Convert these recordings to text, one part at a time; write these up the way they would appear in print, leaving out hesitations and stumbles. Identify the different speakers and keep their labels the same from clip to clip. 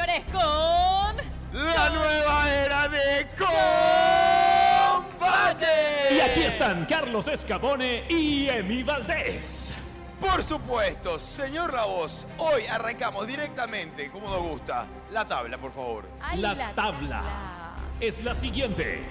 Speaker 1: señores, con...
Speaker 2: ¡La nueva era de combate!
Speaker 3: Y aquí están Carlos Escabone y Emi Valdés.
Speaker 2: Por supuesto, señor La Voz, hoy arrancamos directamente, como nos gusta, la tabla, por favor.
Speaker 1: Ay,
Speaker 3: La tabla es la siguiente.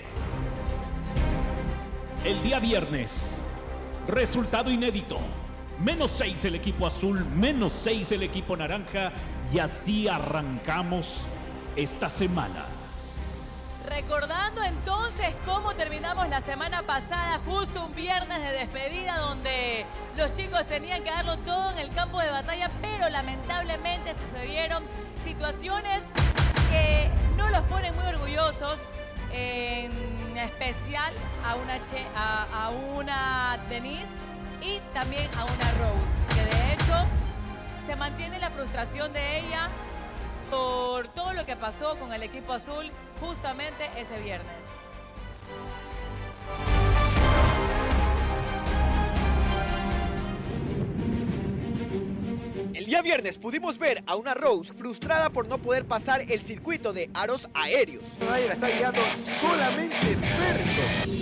Speaker 3: El día viernes, resultado inédito. -6 el equipo azul, -6 el equipo naranja. Y así arrancamos esta semana.
Speaker 1: Recordando entonces cómo terminamos la semana pasada, justo un viernes de despedida donde los chicos tenían que darlo todo en el campo de batalla, pero lamentablemente sucedieron situaciones que no los ponen muy orgullosos, en especial a una Denise y también a una Rose, que de hecho se mantiene la frustración de ella por todo lo que pasó con el equipo azul justamente ese viernes.
Speaker 4: El día viernes pudimos ver a una Rose frustrada por no poder pasar el circuito de aros aéreos.
Speaker 2: Nadie la está guiando, solamente Fercho.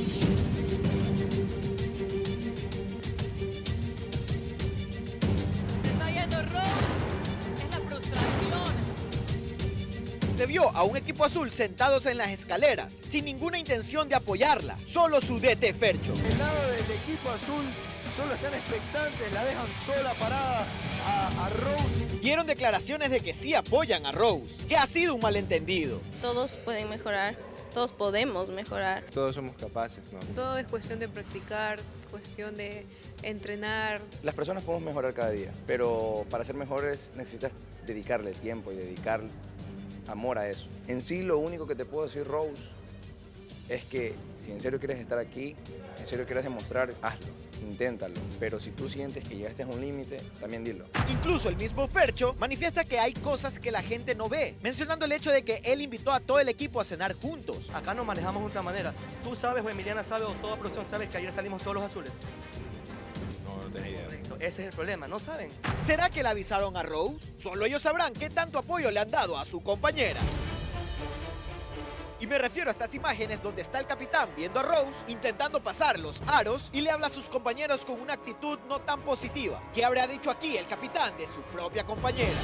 Speaker 1: Se está yendo Rose, es la frustración.
Speaker 4: Se vio a un equipo azul sentados en las escaleras, sin ninguna intención de apoyarla, solo su DT Fercho.
Speaker 2: El lado del equipo azul solo están expectantes, la dejan sola parada a Rose.
Speaker 4: Dieron declaraciones de que sí apoyan a Rose, que ha sido un malentendido.
Speaker 5: Todos pueden mejorar, todos podemos mejorar.
Speaker 6: Todos somos capaces, ¿no?
Speaker 7: Todo es cuestión de practicar, cuestión de entrenar.
Speaker 6: Las personas podemos mejorar cada día, pero para ser mejores necesitas dedicarle tiempo y dedicar amor a eso. En sí, lo único que te puedo decir, Rose, es que si en serio quieres estar aquí, en serio quieres demostrar, hazlo, inténtalo. Pero si tú sientes que llegaste a un límite, también dilo.
Speaker 4: Incluso el mismo Fercho manifiesta que hay cosas que la gente no ve, mencionando el hecho de que él invitó a todo el equipo a cenar juntos.
Speaker 8: Acá nos manejamos de otra manera. Tú sabes o Emiliana sabe o toda producción sabe que ayer salimos todos los azules.
Speaker 2: No tenía idea.
Speaker 8: Ese es el problema, no saben.
Speaker 4: ¿Será que le avisaron a Rose? Solo ellos sabrán qué tanto apoyo le han dado a su compañera. Y me refiero a estas imágenes donde está el capitán viendo a Rose intentando pasar los aros y le habla a sus compañeros con una actitud no tan positiva. ¿Qué habría dicho aquí el capitán de su propia compañera?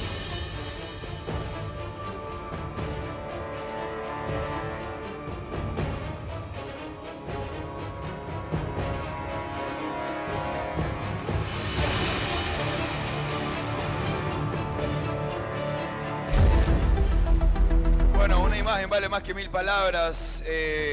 Speaker 2: Bueno, una imagen vale más que 1000 palabras.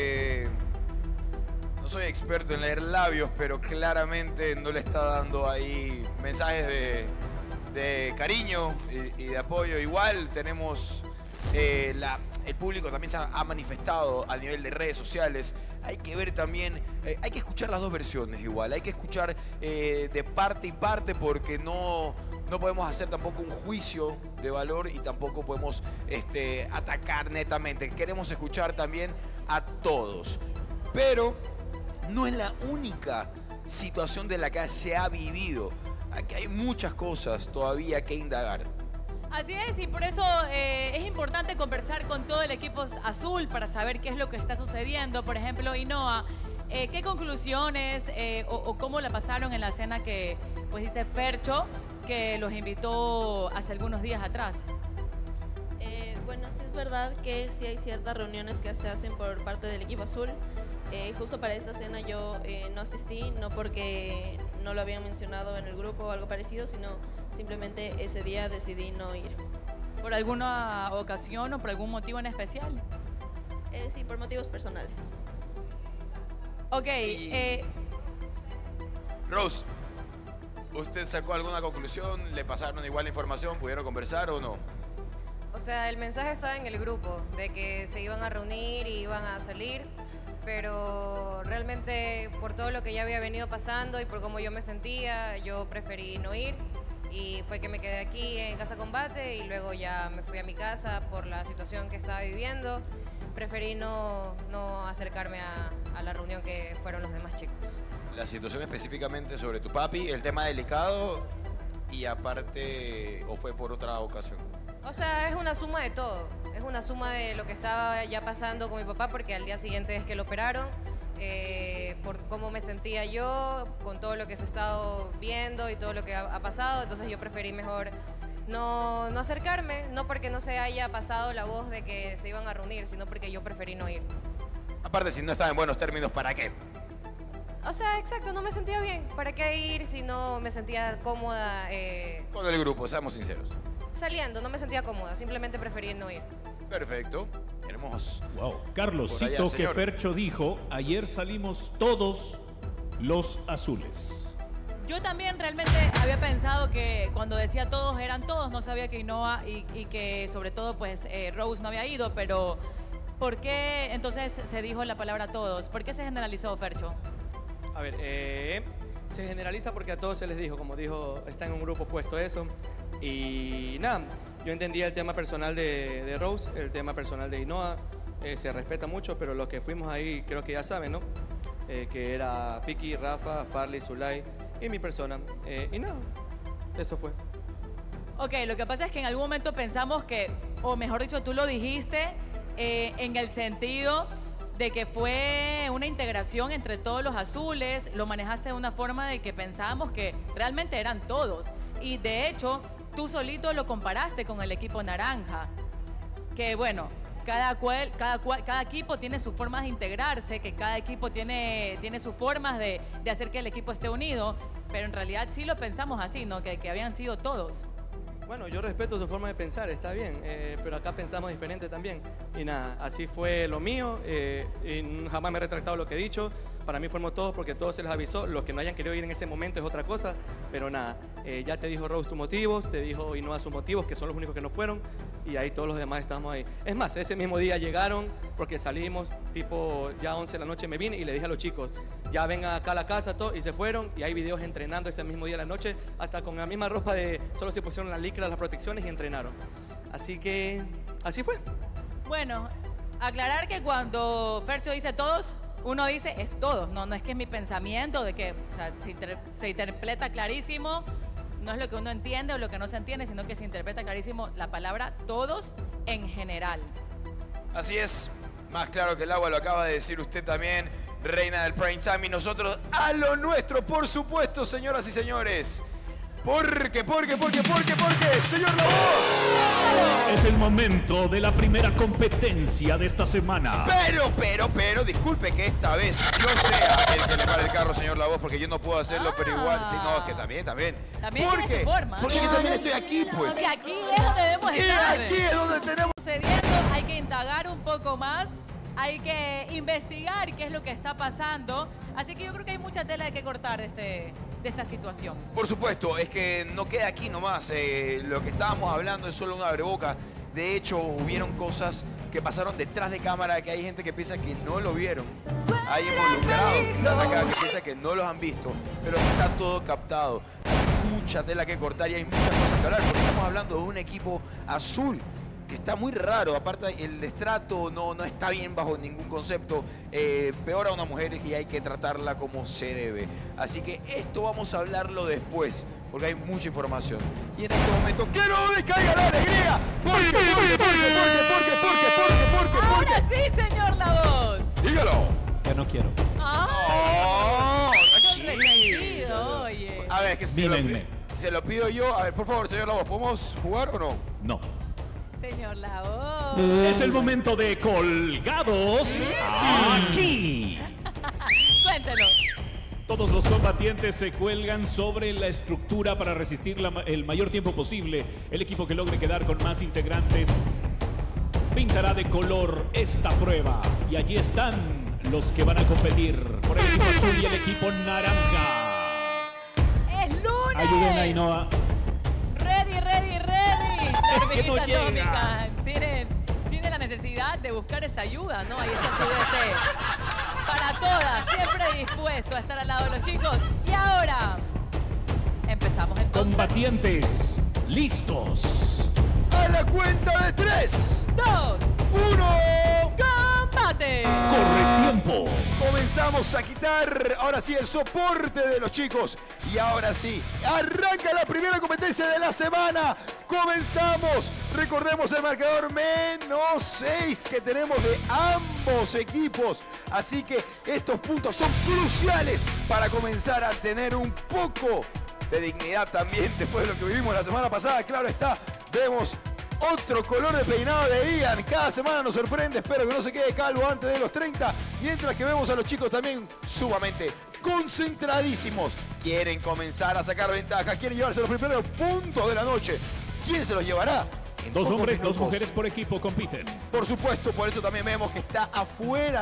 Speaker 2: No soy experto en leer labios, pero claramente no le está dando ahí mensajes de cariño y de apoyo. Igual tenemos, el público también se ha manifestado a nivel de redes sociales. Hay que ver también, hay que escuchar las dos versiones igual. Hay que escuchar de parte y parte porque no podemos hacer tampoco un juicio de valor y tampoco podemos atacar netamente. Queremos escuchar también a todos. Pero no es la única situación de la que se ha vivido. Aquí hay muchas cosas todavía que indagar.
Speaker 1: Así es, y por eso es importante conversar con todo el equipo azul para saber qué es lo que está sucediendo. Por ejemplo, Inoa, ¿qué conclusiones o cómo la pasaron en la cena que pues dice Fercho, que los invitó hace algunos días atrás?
Speaker 5: Bueno, sí es verdad que sí hay ciertas reuniones que se hacen por parte del equipo azul. Justo para esta cena yo no asistí, no porque no lo habían mencionado en el grupo o algo parecido, sino simplemente ese día decidí no ir.
Speaker 1: ¿Por alguna ocasión o por algún motivo en especial?
Speaker 5: Sí, por motivos personales.
Speaker 1: Ok.
Speaker 2: Rose, ¿usted sacó alguna conclusión? ¿Le pasaron igual la información? ¿Pudieron conversar o no?
Speaker 9: O sea, el mensaje estaba en el grupo de que se iban a reunir y iban a salir, pero realmente por todo lo que ya había venido pasando y por cómo yo me sentía, yo preferí no ir y fue que me quedé aquí en Casa Combate y luego ya me fui a mi casa por la situación que estaba viviendo. Preferí no acercarme a la reunión que fueron los demás chicos.
Speaker 2: La situación específicamente sobre tu papi, el tema delicado y aparte, ¿o fue por otra ocasión?
Speaker 9: O sea, es una suma de todo. Es una suma de lo que estaba ya pasando con mi papá, porque al día siguiente es que lo operaron, por cómo me sentía yo, con todo lo que se ha estado viendo y todo lo que ha pasado. Entonces yo preferí mejor no acercarme, no porque no se haya pasado la voz de que se iban a reunir, sino porque yo preferí no ir.
Speaker 2: Aparte, si no estaba en buenos términos, ¿para qué?
Speaker 9: O sea, exacto, no me sentía bien. ¿Para qué ir si no me sentía cómoda?
Speaker 2: Con el grupo, seamos sinceros.
Speaker 9: Saliendo, no me sentía cómoda, simplemente preferí no ir.
Speaker 2: Perfecto. Tenemos...
Speaker 3: Wow. Carlos,
Speaker 2: Por allá,
Speaker 3: cito que
Speaker 2: señor.
Speaker 3: Fercho dijo, ayer salimos todos los azules.
Speaker 1: Yo también realmente había pensado que cuando decía todos eran todos, no sabía que Ainhoa y que sobre todo pues Rose no había ido, pero ¿por qué entonces se dijo la palabra todos? ¿Por qué se generalizó, Fercho?
Speaker 8: A ver, se generaliza porque a todos se les dijo, como dijo, está en un grupo puesto eso. Y nada, yo entendía el tema personal de Rose, el tema personal de Ainhoa, se respeta mucho, pero los que fuimos ahí creo que ya saben, ¿no? Que era Piki, Rafa, Farley, Zulay y mi persona. Y nada, eso fue.
Speaker 1: Ok, lo que pasa es que en algún momento pensamos que, o mejor dicho, tú lo dijiste en el sentido de que fue una integración entre todos los azules, lo manejaste de una forma de que pensábamos que realmente eran todos. Y de hecho, tú solito lo comparaste con el equipo naranja. Que bueno, cada equipo tiene sus formas de integrarse, que cada equipo tiene sus formas de hacer que el equipo esté unido, pero en realidad sí lo pensamos así, ¿no? Que habían sido todos.
Speaker 8: Bueno, yo respeto su forma de pensar, está bien, pero acá pensamos diferente también. Y nada, así fue lo mío, y jamás me he retractado lo que he dicho. Para mí fuimos todos porque todos se les avisó. Los que no hayan querido ir en ese momento es otra cosa, pero nada, ya te dijo Rose tus motivos, te dijo Ainhoa sus motivos, que son los únicos que no fueron, y ahí todos los demás estábamos ahí. Es más, ese mismo día llegaron porque salimos, tipo ya 11 de la noche me vine y le dije a los chicos, ya vengan acá a la casa, todo, y se fueron, y hay videos entrenando ese mismo día de la noche, hasta con la misma ropa de, solo se pusieron las licras, las protecciones y entrenaron. Así que, así fue.
Speaker 1: Bueno, aclarar que cuando Fercho dice todos, uno dice es todos, no es que es mi pensamiento, de que o sea, se interpreta clarísimo, no es lo que uno entiende o lo que no se entiende, sino que se interpreta clarísimo la palabra todos en general.
Speaker 2: Así es, más claro que el agua, lo acaba de decir usted también, reina del prime time, y nosotros a lo nuestro, por supuesto, señoras y señores. Porque, señor La Voz.
Speaker 3: Es el momento de la primera competencia de esta semana.
Speaker 2: Pero, disculpe que esta vez no sea el que le pare el carro, señor La Voz, porque yo no puedo hacerlo, pero igual, sí, no, es que también.
Speaker 1: También
Speaker 2: ¿Por
Speaker 1: tiene
Speaker 2: qué?
Speaker 1: tu forma.
Speaker 2: Porque yo también estoy aquí, pues.
Speaker 1: Porque aquí es donde debemos
Speaker 2: Y
Speaker 1: estar.
Speaker 2: aquí es donde tenemos...
Speaker 1: Sucediendo, hay que indagar un poco más, hay que investigar qué es lo que está pasando, así que yo creo que hay mucha tela de que cortar de esta situación.
Speaker 2: Por supuesto, es que no queda aquí nomás, lo que estábamos hablando es solo un abreboca. De hecho, hubieron cosas que pasaron detrás de cámara, que hay gente que piensa que no lo vieron. Hay involucrados que están acá que piensan que no los han visto, pero está todo captado. Hay mucha tela que cortar y hay muchas cosas que hablar, porque estamos hablando de un equipo azul que está muy raro. Aparte, el destrato no está bien bajo ningún concepto. Peor a una mujer y hay que tratarla como se debe. Así que esto vamos a hablarlo después, porque hay mucha información. Y en este momento, ¡que no decaiga la alegría! Porque.
Speaker 1: Ahora sí, señor La Voz.
Speaker 2: Dígalo.
Speaker 3: Ya no quiero.
Speaker 2: ¡Oh!
Speaker 1: Resentido, oye.
Speaker 2: A ver, que
Speaker 3: Díganme.
Speaker 2: se lo pido yo. A ver, por favor, señor La Voz, ¿podemos jugar o no?
Speaker 3: No.
Speaker 1: Señor La Voz.
Speaker 3: Es el momento de colgados aquí.
Speaker 1: Cuéntelo.
Speaker 3: Todos los combatientes se cuelgan sobre la estructura para resistir el mayor tiempo posible. El equipo que logre quedar con más integrantes pintará de color esta prueba. Y allí están los que van a competir por el equipo azul y el equipo naranja.
Speaker 1: ¡Es lunes!
Speaker 3: Ayuden a Ainhoa.
Speaker 1: Ready.
Speaker 3: Que no
Speaker 1: Hormiguita
Speaker 3: llega.
Speaker 1: atómica. Tiene la necesidad de buscar esa ayuda, ¿no? Ahí está su DT. Para todas, siempre dispuesto a estar al lado de los chicos. Y ahora, empezamos entonces.
Speaker 3: Combatientes, listos.
Speaker 2: A la cuenta de 3,
Speaker 1: 2,
Speaker 2: 1.
Speaker 1: ¡combate!
Speaker 3: Corre tiempo.
Speaker 2: Comenzamos.
Speaker 10: comenzamos a quitar, ahora sí, el soporte de los chicos. Y ahora sí, arranca la primera competencia de la semana. Comenzamos. Recordemos el marcador -6 que tenemos de ambos equipos. Así que estos puntos son cruciales para comenzar a tener un poco de dignidad también después de lo que vivimos la semana pasada. Claro está, vemos otro color de peinado de Ian. Cada semana nos sorprende, espero que no se quede calvo antes de los 30. Mientras que vemos a los chicos también sumamente concentradísimos. Quieren comenzar a sacar ventaja, quieren llevarse los primeros puntos de la noche. ¿Quién se los llevará?
Speaker 3: Dos hombres, dos mujeres por equipo compiten.
Speaker 10: Por supuesto, por eso también vemos que está afuera,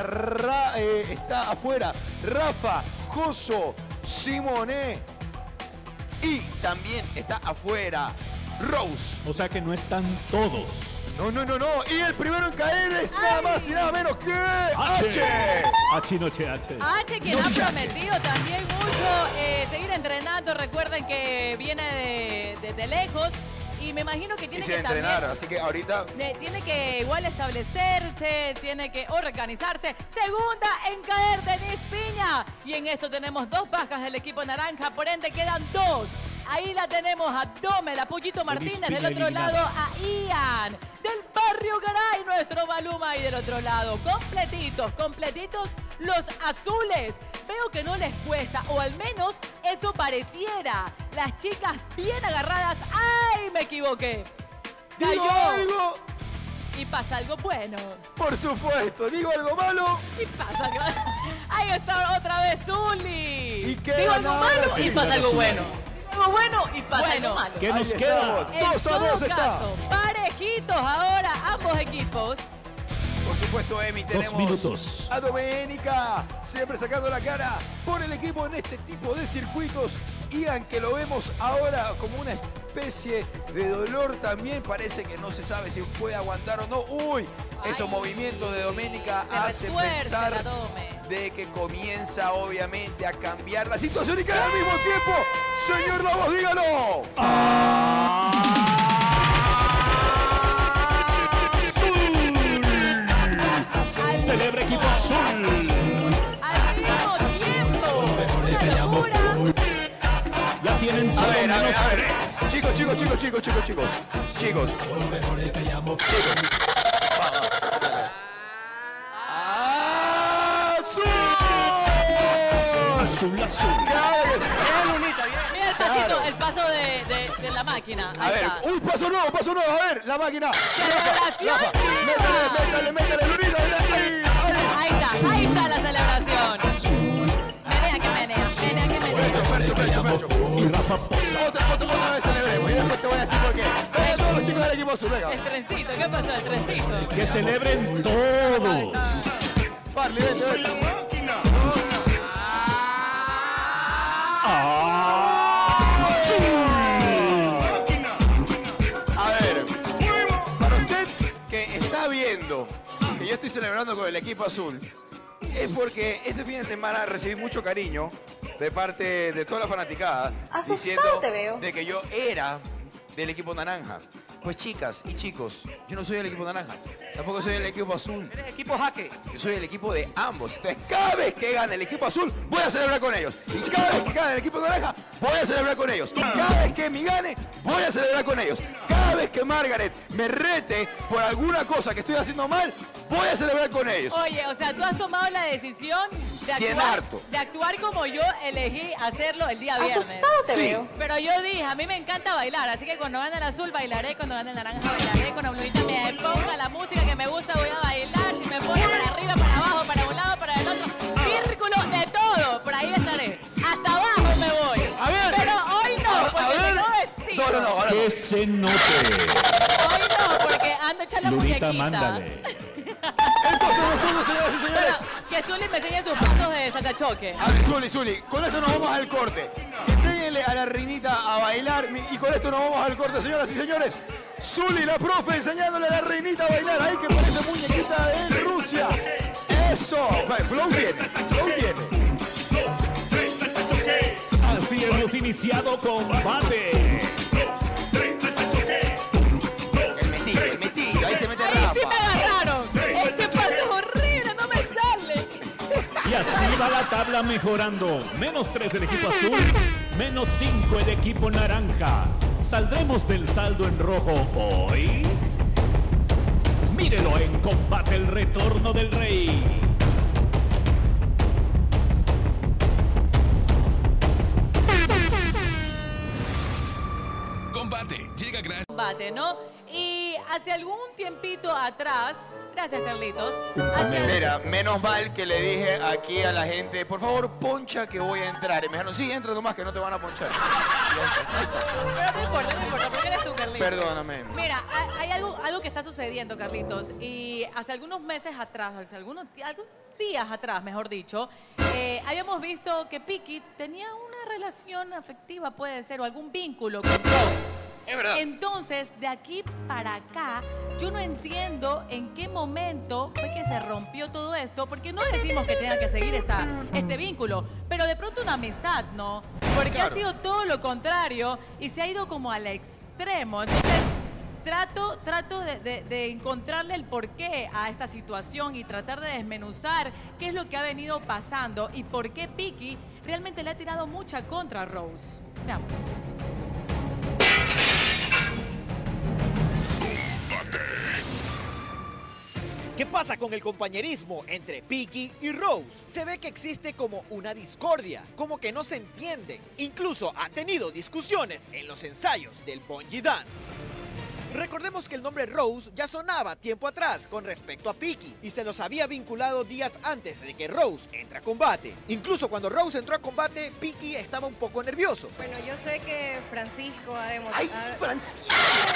Speaker 10: Rafa, Joso, Simone. Y también está afuera Rose.
Speaker 3: O sea que no están todos.
Speaker 10: No. Y el primero en caer es nada más y nada menos que H.
Speaker 1: H, quien ha prometido también mucho seguir entrenando. Recuerden que viene de lejos. Y me imagino que tiene que
Speaker 2: entrenar,
Speaker 1: también,
Speaker 2: así que ahorita
Speaker 1: tiene que igual establecerse, tiene que organizarse. Segunda en caer, Denise Piña. Y en esto tenemos 2 bajas del equipo naranja, por ende quedan 2. Ahí la tenemos a Dome, la Pollito Martínez, del otro lado a Ian, del barrio Garay, nuestro Maluma, y del otro lado, completitos los azules. Veo que no les cuesta, o al menos eso pareciera. Las chicas bien agarradas. ¡Ay, me equivoqué!
Speaker 10: ¿Digo algo?
Speaker 1: Y pasa algo bueno.
Speaker 10: Por supuesto, ¿digo algo malo?
Speaker 1: Y pasa algo. Ahí está otra vez Zuli.
Speaker 10: ¿Y qué?
Speaker 1: Digo algo malo y pasa algo bueno. Algo bueno y pasa algo malo.
Speaker 3: ¿Qué nos queda?
Speaker 1: En todo caso, parejitos ahora ambos equipos.
Speaker 2: por supuesto, Emi, tenemos
Speaker 3: 2 minutos.
Speaker 10: A Doménica, siempre sacando la cara por el equipo en este tipo de circuitos. Ian, que lo vemos ahora como una especie de dolor también. Parece que no se sabe si puede aguantar o no. Uy, esos movimientos de Doménica hacen pensar de que comienza obviamente a cambiar la situación y que al mismo tiempo, señor Lobos, dígalo.
Speaker 3: Celebra equipo azul.
Speaker 1: Al mismo tiempo. Una locura.
Speaker 3: Ya tienen solo menos
Speaker 10: a ver. Chicos.
Speaker 3: Azul.
Speaker 1: Mira el pasito, el paso de la máquina. Ahí
Speaker 10: A ver,
Speaker 1: está.
Speaker 10: un paso nuevo. A ver, la máquina.
Speaker 1: ¡Celebración!
Speaker 10: Métale, Lunita.
Speaker 1: Ahí está la celebración. Menea que menea.
Speaker 10: Percho.
Speaker 3: Y Rafa Poza.
Speaker 10: Otra vez celebremos. Y después te voy a decir por qué. Venga, todos los chicos del equipo azul, venga.
Speaker 1: El trencito, ¿qué pasó? El trencito.
Speaker 3: Que celebren todos.
Speaker 10: Parley, vente. A ver, para usted que está viendo que yo estoy celebrando con el equipo azul, es porque este fin de semana recibí mucho cariño de parte de toda la fanaticada diciendo de que yo era del equipo naranja. Pues chicas y chicos, yo no soy del equipo naranja, tampoco soy del equipo azul.
Speaker 4: ¿Eres equipo jaque?
Speaker 10: Yo soy el equipo de ambos. Entonces, cada vez que gane el equipo azul, voy a celebrar con ellos. Y cada vez que gane el equipo naranja, voy a celebrar con ellos. Y cada vez que mi gane, voy a celebrar con ellos. Cada vez que Margaret me rete por alguna cosa que estoy haciendo mal, voy a celebrar con ellos.
Speaker 1: Oye, o sea, tú has tomado la decisión de actuar como yo elegí hacerlo el día viernes.
Speaker 10: Sí.
Speaker 1: Pero yo dije, a mí me encanta bailar, así que cuando gane el azul bailaré, cuando gane el naranja bailaré, cuando Bluita me ponga la música que me gusta voy a bailar, si me pone para arriba, para abajo, para un lado, para el otro, círculo, de todo, por ahí estaré. Hasta abajo me voy.
Speaker 10: A ver.
Speaker 1: Pero hoy no, porque tengo vestido.
Speaker 10: No, ahora
Speaker 3: Que
Speaker 10: no.
Speaker 3: se note.
Speaker 1: Hoy no, porque ando echando
Speaker 3: Lunita,
Speaker 1: muñequita.
Speaker 3: mándale.
Speaker 10: El paso de nosotros, señoras y señores.
Speaker 1: Bueno, que Zuli me enseñe sus pasos de sacachoque.
Speaker 10: A ver, Zuli, con esto nos vamos al corte. Enséñenle a la reinita a bailar y con esto nos vamos al corte, señoras y señores. Zuli, la profe, enseñándole a la reinita a bailar. Ahí que parece muñequita de Rusia. Eso. Flow tiene.
Speaker 3: Así hemos iniciado combate.
Speaker 10: El metido, ahí se mete
Speaker 1: Ahí
Speaker 10: Rafa.
Speaker 1: sí me agarraron. Este paso es horrible, no me sale.
Speaker 3: Y así Toda la tabla mejorando. -3 el equipo azul, -5 el equipo naranja. ¿Saldremos del saldo en rojo hoy? Mírelo en Combate, el retorno del rey.
Speaker 11: Combate llega gracias.
Speaker 1: Combate, ¿no? Y hace algún tiempito atrás, gracias Carlitos.
Speaker 2: Mira, menos mal que le dije aquí a la gente, por favor, poncha que voy a entrar. Y me dijeron, sí, entra nomás que no te van a ponchar.
Speaker 1: Pero no importa, porque eres tú, Carlitos.
Speaker 2: Perdóname.
Speaker 1: Mira, hay algo que está sucediendo, Carlitos. Y hace algunos meses atrás, hace algunos días atrás, mejor dicho, habíamos visto que Piki tenía una relación afectiva, puede ser, o algún vínculo con Rose.
Speaker 2: Es verdad.
Speaker 1: Entonces, de aquí para acá, yo no entiendo en qué momento fue que se rompió todo esto, porque no decimos que tenga que seguir este vínculo, pero de pronto una amistad, ¿no? Porque
Speaker 2: Claro.
Speaker 1: ha sido todo lo contrario y se ha ido como al extremo. Entonces, trato de encontrarle el porqué a esta situación y tratar de desmenuzar qué es lo que ha venido pasando y por qué Piki realmente le ha tirado mucha contra a Rose. Veamos.
Speaker 4: ¿Qué pasa con el compañerismo entre Piki y Rose? Se ve que existe como una discordia, como que no se entienden. Incluso han tenido discusiones en los ensayos del Bungee Dance. Recordemos que el nombre Rose ya sonaba tiempo atrás con respecto a Piki y se los había vinculado días antes de que Rose entre a combate. Incluso cuando Rose entró a combate, Piki estaba un poco nervioso.
Speaker 9: Bueno, yo sé que Francisco ha demostrado...
Speaker 4: ¡Ay, Francisco!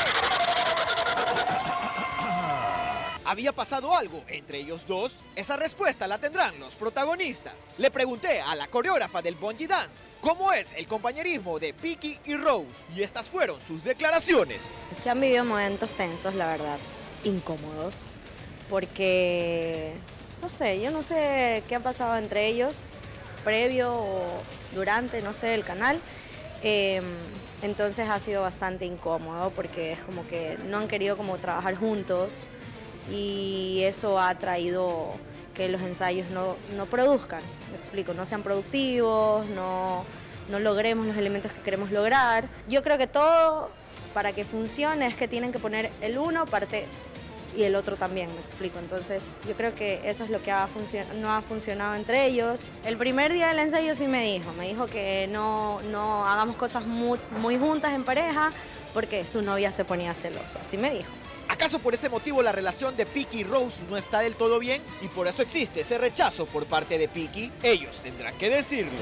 Speaker 4: ¿Había pasado algo entre ellos dos? Esa respuesta la tendrán los protagonistas. Le pregunté a la coreógrafa del Bungee Dance cómo es el compañerismo de Piki y Rose y estas fueron sus declaraciones.
Speaker 12: Se han vivido momentos tensos, la verdad, incómodos, porque, no sé, yo no sé qué ha pasado entre ellos, previo o durante, no sé, el canal. Entonces ha sido bastante incómodo porque es como que no han querido como trabajar juntos. Y eso ha traído que los ensayos no produzcan, me explico, no sean productivos, no logremos los elementos que queremos lograr. Yo creo que todo para que funcione es que tienen que poner el uno parte y el otro también, me explico. Entonces yo creo que eso es lo que no ha funcionado entre ellos. El primer día del ensayo sí me dijo que no hagamos cosas muy juntas en pareja porque su novia se ponía celoso, así me dijo.
Speaker 4: ¿Acaso por ese motivo la relación de Piki y Rose no está del todo bien? Y por eso existe ese rechazo por parte de Piki. Ellos tendrán que decirlo.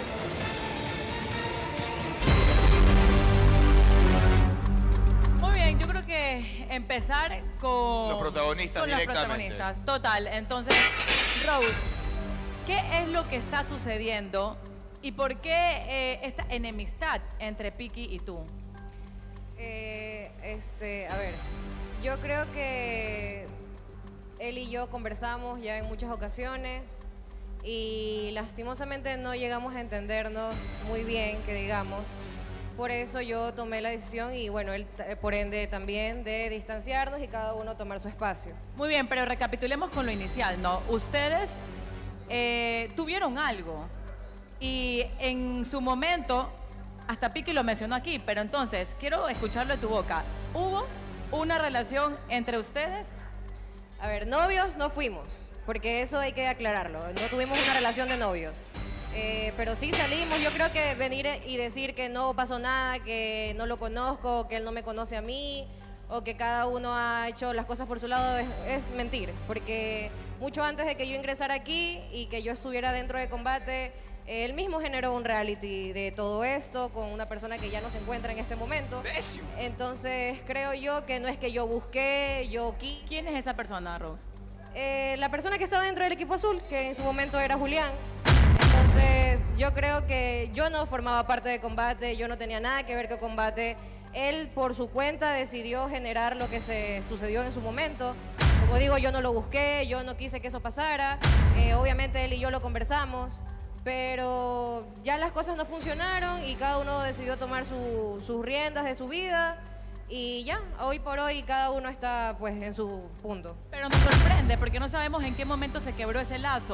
Speaker 1: Muy bien, yo creo que empezar con
Speaker 2: Los protagonistas directamente.
Speaker 1: Los protagonistas, total. Entonces, Rose, ¿qué es lo que está sucediendo y por qué esta enemistad entre Piki y tú?
Speaker 9: A ver, yo creo que él y yo conversamos ya en muchas ocasiones y lastimosamente no llegamos a entendernos muy bien, que digamos. Por eso yo tomé la decisión y bueno, él por ende también de distanciarnos y cada uno tomar su espacio.
Speaker 1: Muy bien, pero recapitulemos con lo inicial, ¿no? Ustedes tuvieron algo y en su momento, hasta Piki lo mencionó aquí, pero entonces quiero escucharlo de tu boca. ¿Hubo una relación entre ustedes?
Speaker 9: A ver, novios no fuimos, porque eso hay que aclararlo. No tuvimos una relación de novios. Pero sí salimos. Yo creo que venir y decir que no pasó nada, que no lo conozco, que él no me conoce a mí, o que cada uno ha hecho las cosas por su lado es mentir. Porque mucho antes de que yo ingresara aquí y que yo estuviera dentro de combate, él mismo generó un reality de todo esto con una persona que ya no se encuentra en este momento. Entonces creo yo que no es que yo busqué,
Speaker 1: ¿Quién es esa persona, Rose?
Speaker 9: La persona que estaba dentro del equipo azul, que en su momento era Julián. Entonces yo creo que yo no formaba parte de combate, yo no tenía nada que ver con combate. Él por su cuenta decidió generar lo que se sucedió en su momento. Como digo, yo no lo busqué, yo no quise que eso pasara. Obviamente él y yo lo conversamos. Pero ya las cosas no funcionaron y cada uno decidió tomar sus riendas de su vida y ya, hoy por hoy cada uno está pues en su punto.
Speaker 1: Pero nos sorprende porque no sabemos en qué momento se quebró ese lazo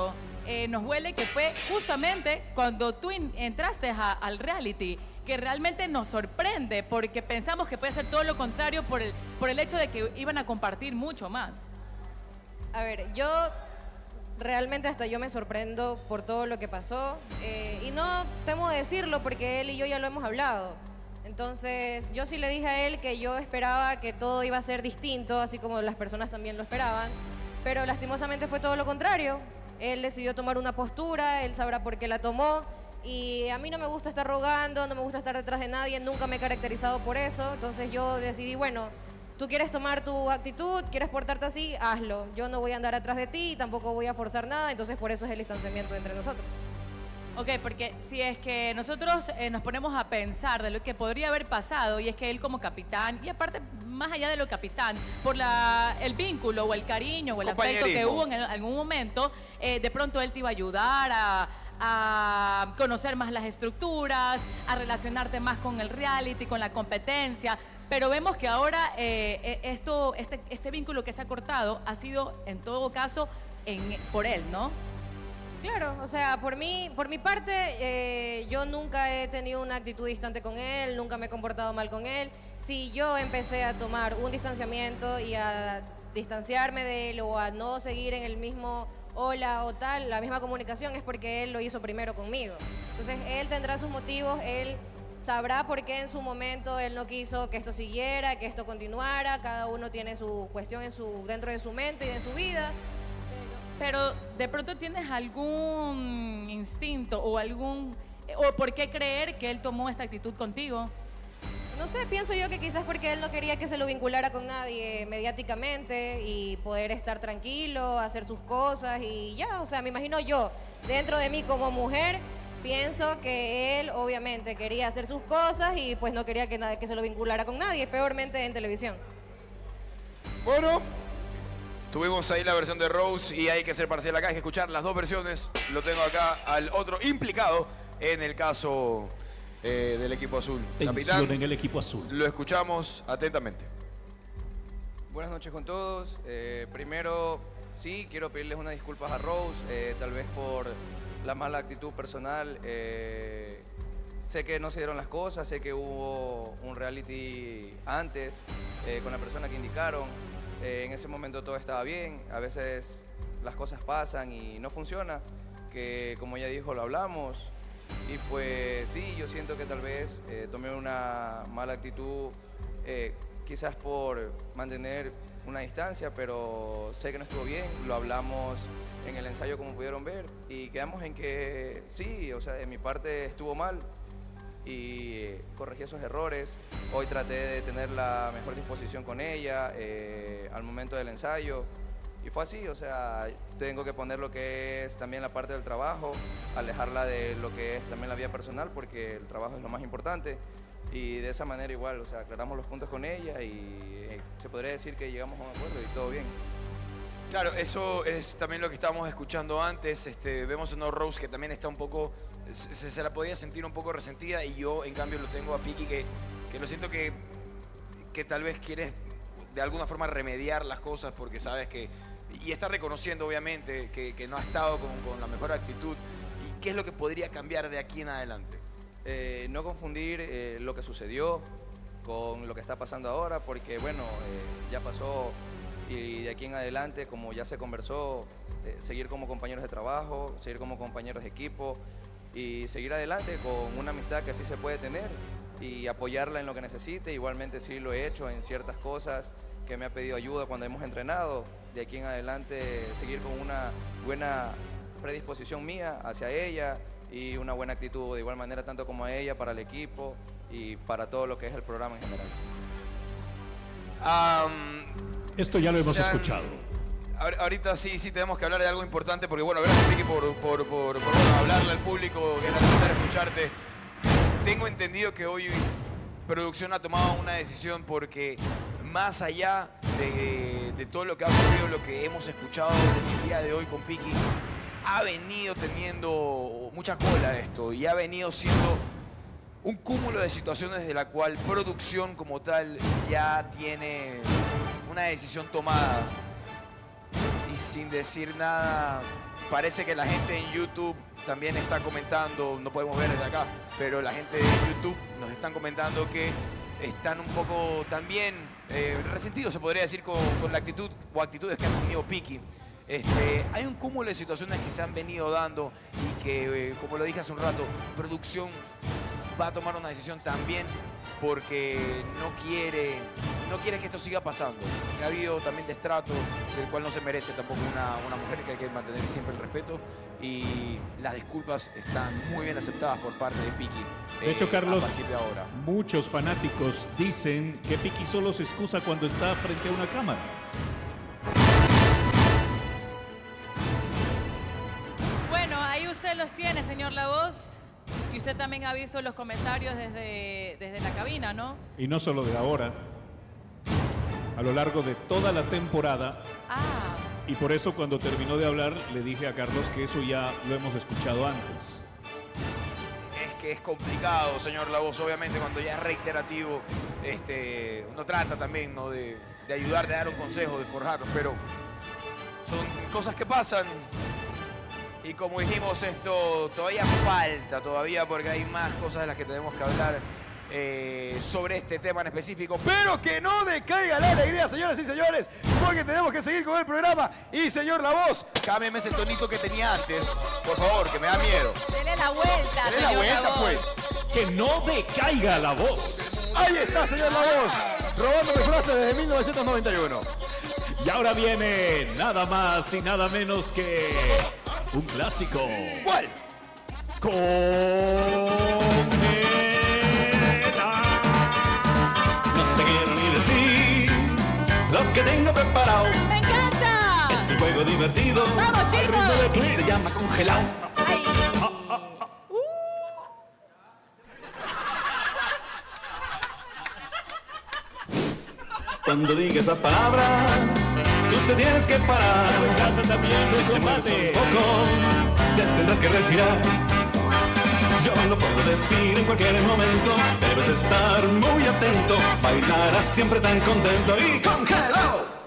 Speaker 1: nos huele que fue justamente cuando tú entraste al reality, que realmente nos sorprende porque pensamos que puede ser todo lo contrario por el hecho de que iban a compartir mucho más.
Speaker 9: A ver, yo realmente hasta yo me sorprendo por todo lo que pasó y no temo decirlo porque él y yo ya lo hemos hablado. Entonces yo sí le dije a él que yo esperaba que todo iba a ser distinto, así como las personas también lo esperaban, pero lastimosamente fue todo lo contrario. Él decidió tomar una postura, él sabrá por qué la tomó y a mí no me gusta estar rogando, no me gusta estar detrás de nadie, nunca me he caracterizado por eso, entonces yo decidí, bueno, tú quieres tomar tu actitud, quieres portarte así, hazlo. Yo no voy a andar atrás de ti, tampoco voy a forzar nada, entonces por eso es el distanciamiento entre nosotros.
Speaker 1: Ok, porque si es que nosotros nos ponemos a pensar de lo que podría haber pasado, y es que él como capitán, y aparte, más allá de lo capitán, por el vínculo o el cariño o el afecto que hubo en algún momento, de pronto él te iba a ayudar a conocer más las estructuras, a relacionarte más con el reality, con la competencia. Pero vemos que ahora este vínculo que se ha cortado ha sido, en todo caso, por él, ¿no?
Speaker 9: Claro, o sea, por mi parte, yo nunca he tenido una actitud distante con él, nunca me he comportado mal con él. Si yo empecé a tomar un distanciamiento y a distanciarme de él o a no seguir en el mismo hola o tal, la misma comunicación, es porque él lo hizo primero conmigo. Entonces, él tendrá sus motivos, él sabrá por qué en su momento él no quiso que esto siguiera, que esto continuara. Cada uno tiene su cuestión dentro de su mente y de su vida.
Speaker 1: Pero de pronto tienes algún instinto o por qué creer que él tomó esta actitud contigo.
Speaker 9: No sé, pienso yo que quizás porque él no quería que se lo vinculara con nadie mediáticamente y poder estar tranquilo, hacer sus cosas y ya. O sea, me imagino yo, dentro de mí como mujer, pienso que él obviamente quería hacer sus cosas y pues no quería que se lo vinculara con nadie, peormente en televisión.
Speaker 2: Bueno, tuvimos ahí la versión de Rose y hay que ser parcial acá, hay que escuchar las dos versiones. Lo tengo acá al otro implicado en el caso del equipo azul.
Speaker 3: Tensión en el equipo azul.
Speaker 2: Lo escuchamos atentamente.
Speaker 6: Buenas noches con todos. Primero, sí, quiero pedirles unas disculpas a Rose, tal vez por la mala actitud personal. Sé que no se dieron las cosas, sé que hubo un reality antes con la persona que indicaron. En ese momento todo estaba bien, a veces las cosas pasan y no funciona, que como ella dijo lo hablamos. Y pues sí, yo siento que tal vez tomé una mala actitud, quizás por mantener una distancia, pero sé que no estuvo bien, lo hablamos en el ensayo como pudieron ver y quedamos en que sí, o sea, de mi parte estuvo mal y corregí esos errores. Hoy traté de tener la mejor disposición con ella al momento del ensayo y fue así, o sea, tengo que poner lo que es también la parte del trabajo, alejarla de lo que es también la vida personal porque el trabajo es lo más importante y de esa manera igual, o sea, aclaramos los puntos con ella y se podría decir que llegamos a un acuerdo y todo bien.
Speaker 2: Claro, eso es también lo que estábamos escuchando antes. Vemos a una Rose que también está un poco, se la podía sentir un poco resentida y yo en cambio lo tengo a Piki que lo siento que tal vez quieres de alguna forma remediar las cosas porque sabes que, y está reconociendo obviamente que no ha estado con la mejor actitud. ¿Y qué es lo que podría cambiar de aquí en adelante?
Speaker 6: No confundir lo que sucedió con lo que está pasando ahora porque bueno, ya pasó. Y de aquí en adelante, como ya se conversó, seguir como compañeros de trabajo, seguir como compañeros de equipo y seguir adelante con una amistad que así se puede tener y apoyarla en lo que necesite. Igualmente sí lo he hecho en ciertas cosas que me ha pedido ayuda cuando hemos entrenado. De aquí en adelante seguir con una buena predisposición mía hacia ella y una buena actitud de igual manera tanto como a ella, para el equipo y para todo lo que es el programa en general.
Speaker 3: Esto ya lo hemos escuchado.
Speaker 2: Ahorita sí tenemos que hablar de algo importante porque bueno, gracias Vicky por hablarle al público, que era necesario escucharte. Tengo entendido que hoy producción ha tomado una decisión porque más allá de todo lo que ha ocurrido, lo que hemos escuchado desde el día de hoy con Piki, ha venido teniendo mucha cola esto y ha venido siendo un cúmulo de situaciones de la cual producción como tal ya tiene una decisión tomada. y sin decir nada, parece que la gente en YouTube también está comentando, no podemos ver desde acá, pero la gente de YouTube nos están comentando que están un poco también resentidos, se podría decir, con la actitud o actitudes que ha tenido Piki. Hay un cúmulo de situaciones que se han venido dando y que, como lo dije hace un rato, producción va a tomar una decisión también porque no quiere que esto siga pasando. Ha habido también destrato del cual no se merece tampoco una mujer, que hay que mantener siempre el respeto, y las disculpas están muy bien aceptadas por parte de Piki.
Speaker 3: De hecho, Carlos,
Speaker 2: a partir de ahora.
Speaker 3: Muchos fanáticos dicen que Piki solo se excusa cuando está frente a una cámara.
Speaker 1: Bueno, ahí usted los tiene, señor La Voz. Y usted también ha visto los comentarios desde la cabina, ¿no?
Speaker 3: Y no solo de ahora, a lo largo de toda la temporada.
Speaker 1: Ah.
Speaker 3: Y por eso cuando terminó de hablar le dije a Carlos que eso ya lo hemos escuchado antes.
Speaker 2: Es que es complicado, señor La Voz, obviamente cuando ya es reiterativo, uno trata también, ¿no?, de ayudar, de dar un consejo, de forjarlos, pero son cosas que pasan. Y como dijimos, esto todavía falta, porque hay más cosas de las que tenemos que hablar sobre este tema en específico.
Speaker 10: Pero que no decaiga la alegría, señoras y señores, porque tenemos que seguir con el programa. Y señor La Voz,
Speaker 2: cámbiame ese tonito que tenía antes, por favor, que me da miedo.
Speaker 1: Dele la vuelta,
Speaker 2: Dele la vuelta, pues.
Speaker 3: Que no decaiga la voz.
Speaker 10: Ahí está, señor La Voz, robando mi frase desde 1991.
Speaker 3: Y ahora viene nada más y nada menos que un clásico.
Speaker 10: ¿Cuál?
Speaker 11: No te quiero ni decir lo que tengo preparado.
Speaker 1: ¡Me encanta!
Speaker 11: Es un juego divertido.
Speaker 1: ¡Vamos, chicos!
Speaker 11: Y se llama Congelado.
Speaker 1: Ay.
Speaker 11: Cuando diga esa palabra, tú te tienes que parar.
Speaker 3: Si te mueves
Speaker 11: un poco, te tendrás que retirar. Yo lo puedo decir en cualquier momento. Debes estar muy atento. Bailarás siempre tan contento y congelado.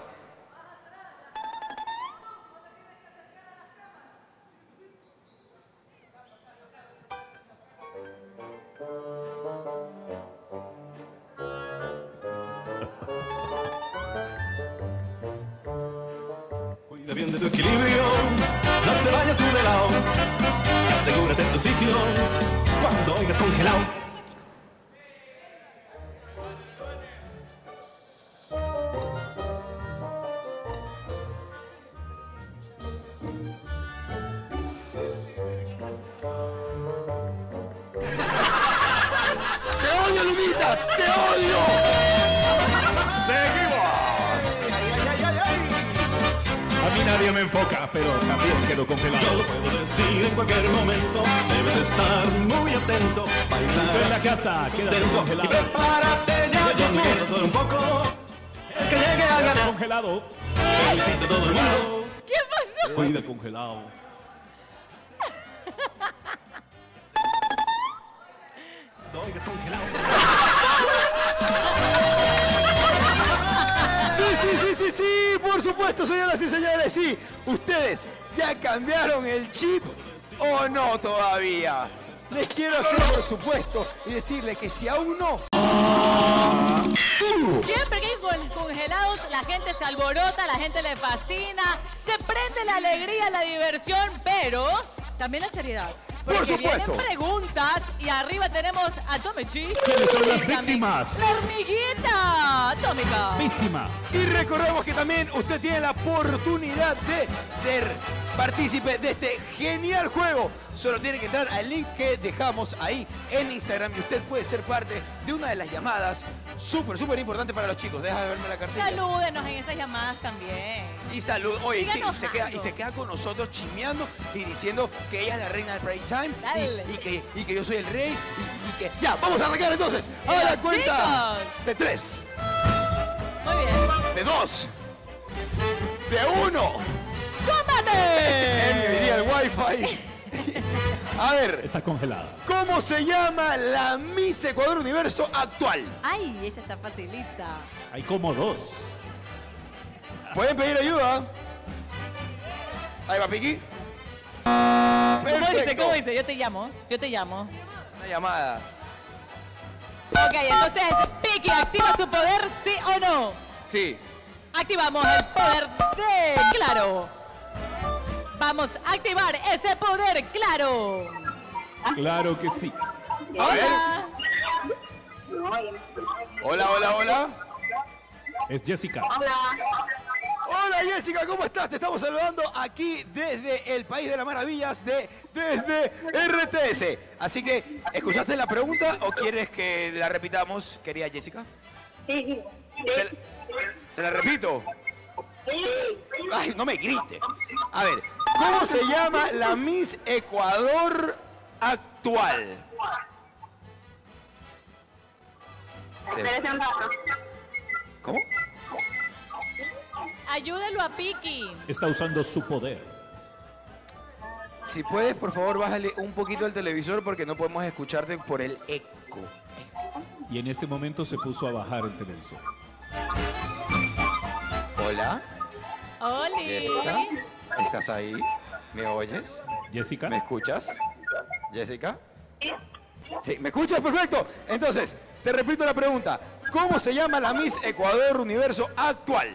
Speaker 11: Cuida bien de tu equilibrio, no te vayas tú de lado. Asegúrate en tu sitio cuando oigas congelado.
Speaker 10: ¡Te odio, Lunita! ¡Te odio!
Speaker 3: A mí nadie me enfoca, pero también quedo congelado.
Speaker 11: Yo lo puedo decir en cualquier momento. Debes estar muy atento. Bailar
Speaker 3: en la casa, quédate congelado.
Speaker 11: Y prepárate ya, yo me quedo solo un poco. El que llegue a ganar.
Speaker 3: Congelado.
Speaker 11: Felicito a todo el mundo.
Speaker 1: ¿Qué pasó?
Speaker 3: Cuida congelado.
Speaker 11: Oigas congelado.
Speaker 10: Sí, por supuesto, señoras y señores, sí. ¿Ustedes ya cambiaron el chip o no todavía? Les quiero hacer, por supuesto, y decirles que si aún no...
Speaker 1: Siempre que hay congelados, la gente se alborota, la gente le fascina, se prende la alegría, la diversión, pero también la seriedad. Porque
Speaker 10: Por supuesto.
Speaker 1: vienen preguntas y arriba tenemos a Tommy G.
Speaker 3: ¿Quiénes son las
Speaker 1: Y también
Speaker 3: víctimas?
Speaker 1: La hormiguita atómica.
Speaker 3: Víctima.
Speaker 10: Y recordemos que también usted tiene la oportunidad de ser partícipe de este genial juego. Solo tiene que entrar al link que dejamos ahí en Instagram y usted puede ser parte de una de las llamadas súper importante para los chicos. Deja de verme la cartilla.
Speaker 1: Salúdenos en esas llamadas también.
Speaker 10: Y salud. Oye, sí,
Speaker 1: Síganos
Speaker 10: y se queda con nosotros chismeando y diciendo que ella es la reina del break time
Speaker 1: Dale.
Speaker 10: y que yo soy el rey y que... Ya, vamos a arrancar entonces. A la
Speaker 1: Chicos.
Speaker 10: cuenta de 3,
Speaker 1: Muy bien.
Speaker 10: de 2, de 1.
Speaker 1: ¡Cómate!
Speaker 10: Él me diría el wifi. A ver,
Speaker 3: Está congelada.
Speaker 10: ¿cómo se llama la Miss Ecuador Universo actual?
Speaker 1: Ay, esa está facilita.
Speaker 3: Hay como dos.
Speaker 10: Pueden pedir ayuda.
Speaker 2: Ahí va, Piki.
Speaker 1: ¿Cómo dice? Yo te llamo.
Speaker 6: Una llamada.
Speaker 1: Ok, entonces, Piki, ¿activa su poder, sí o no?
Speaker 6: Sí.
Speaker 1: Activamos el poder de Claro. Vamos a activar ese poder, Claro.
Speaker 3: Claro que sí.
Speaker 2: A ver. Hola.
Speaker 3: Es Jessica.
Speaker 10: Hola Jessica, ¿cómo estás? Te estamos saludando aquí desde el País de las Maravillas, desde RTS. Así que, ¿escuchaste la pregunta o quieres que la repitamos, querida Jessica?
Speaker 13: Sí.
Speaker 10: ¿Se la repito? Ay, no me grite. A ver, ¿cómo se llama la Miss Ecuador actual? ¿Cómo?
Speaker 1: Ayúdalo a Piki.
Speaker 3: Está usando su poder.
Speaker 2: Si puedes, por favor, bájale un poquito el televisor porque no podemos escucharte por el eco.
Speaker 3: Y en este momento se puso a bajar el televisor.
Speaker 2: Hola.
Speaker 1: Oli.
Speaker 2: Jessica, ¿estás ahí? ¿Me oyes?
Speaker 3: Jessica.
Speaker 2: ¿Me escuchas? Jessica.
Speaker 10: Sí, ¿me escuchas? Perfecto. Entonces, te repito la pregunta. ¿Cómo se llama la Miss Ecuador Universo actual?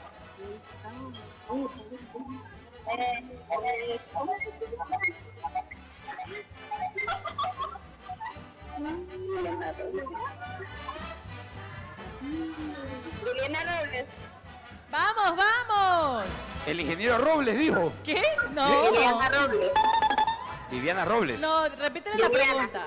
Speaker 13: Juliana Robles.
Speaker 1: ¡Vamos!
Speaker 10: El ingeniero Robles dijo.
Speaker 1: ¿Qué? No.
Speaker 13: Juliana Robles.
Speaker 10: Viviana Robles.
Speaker 1: No, repítele la pregunta.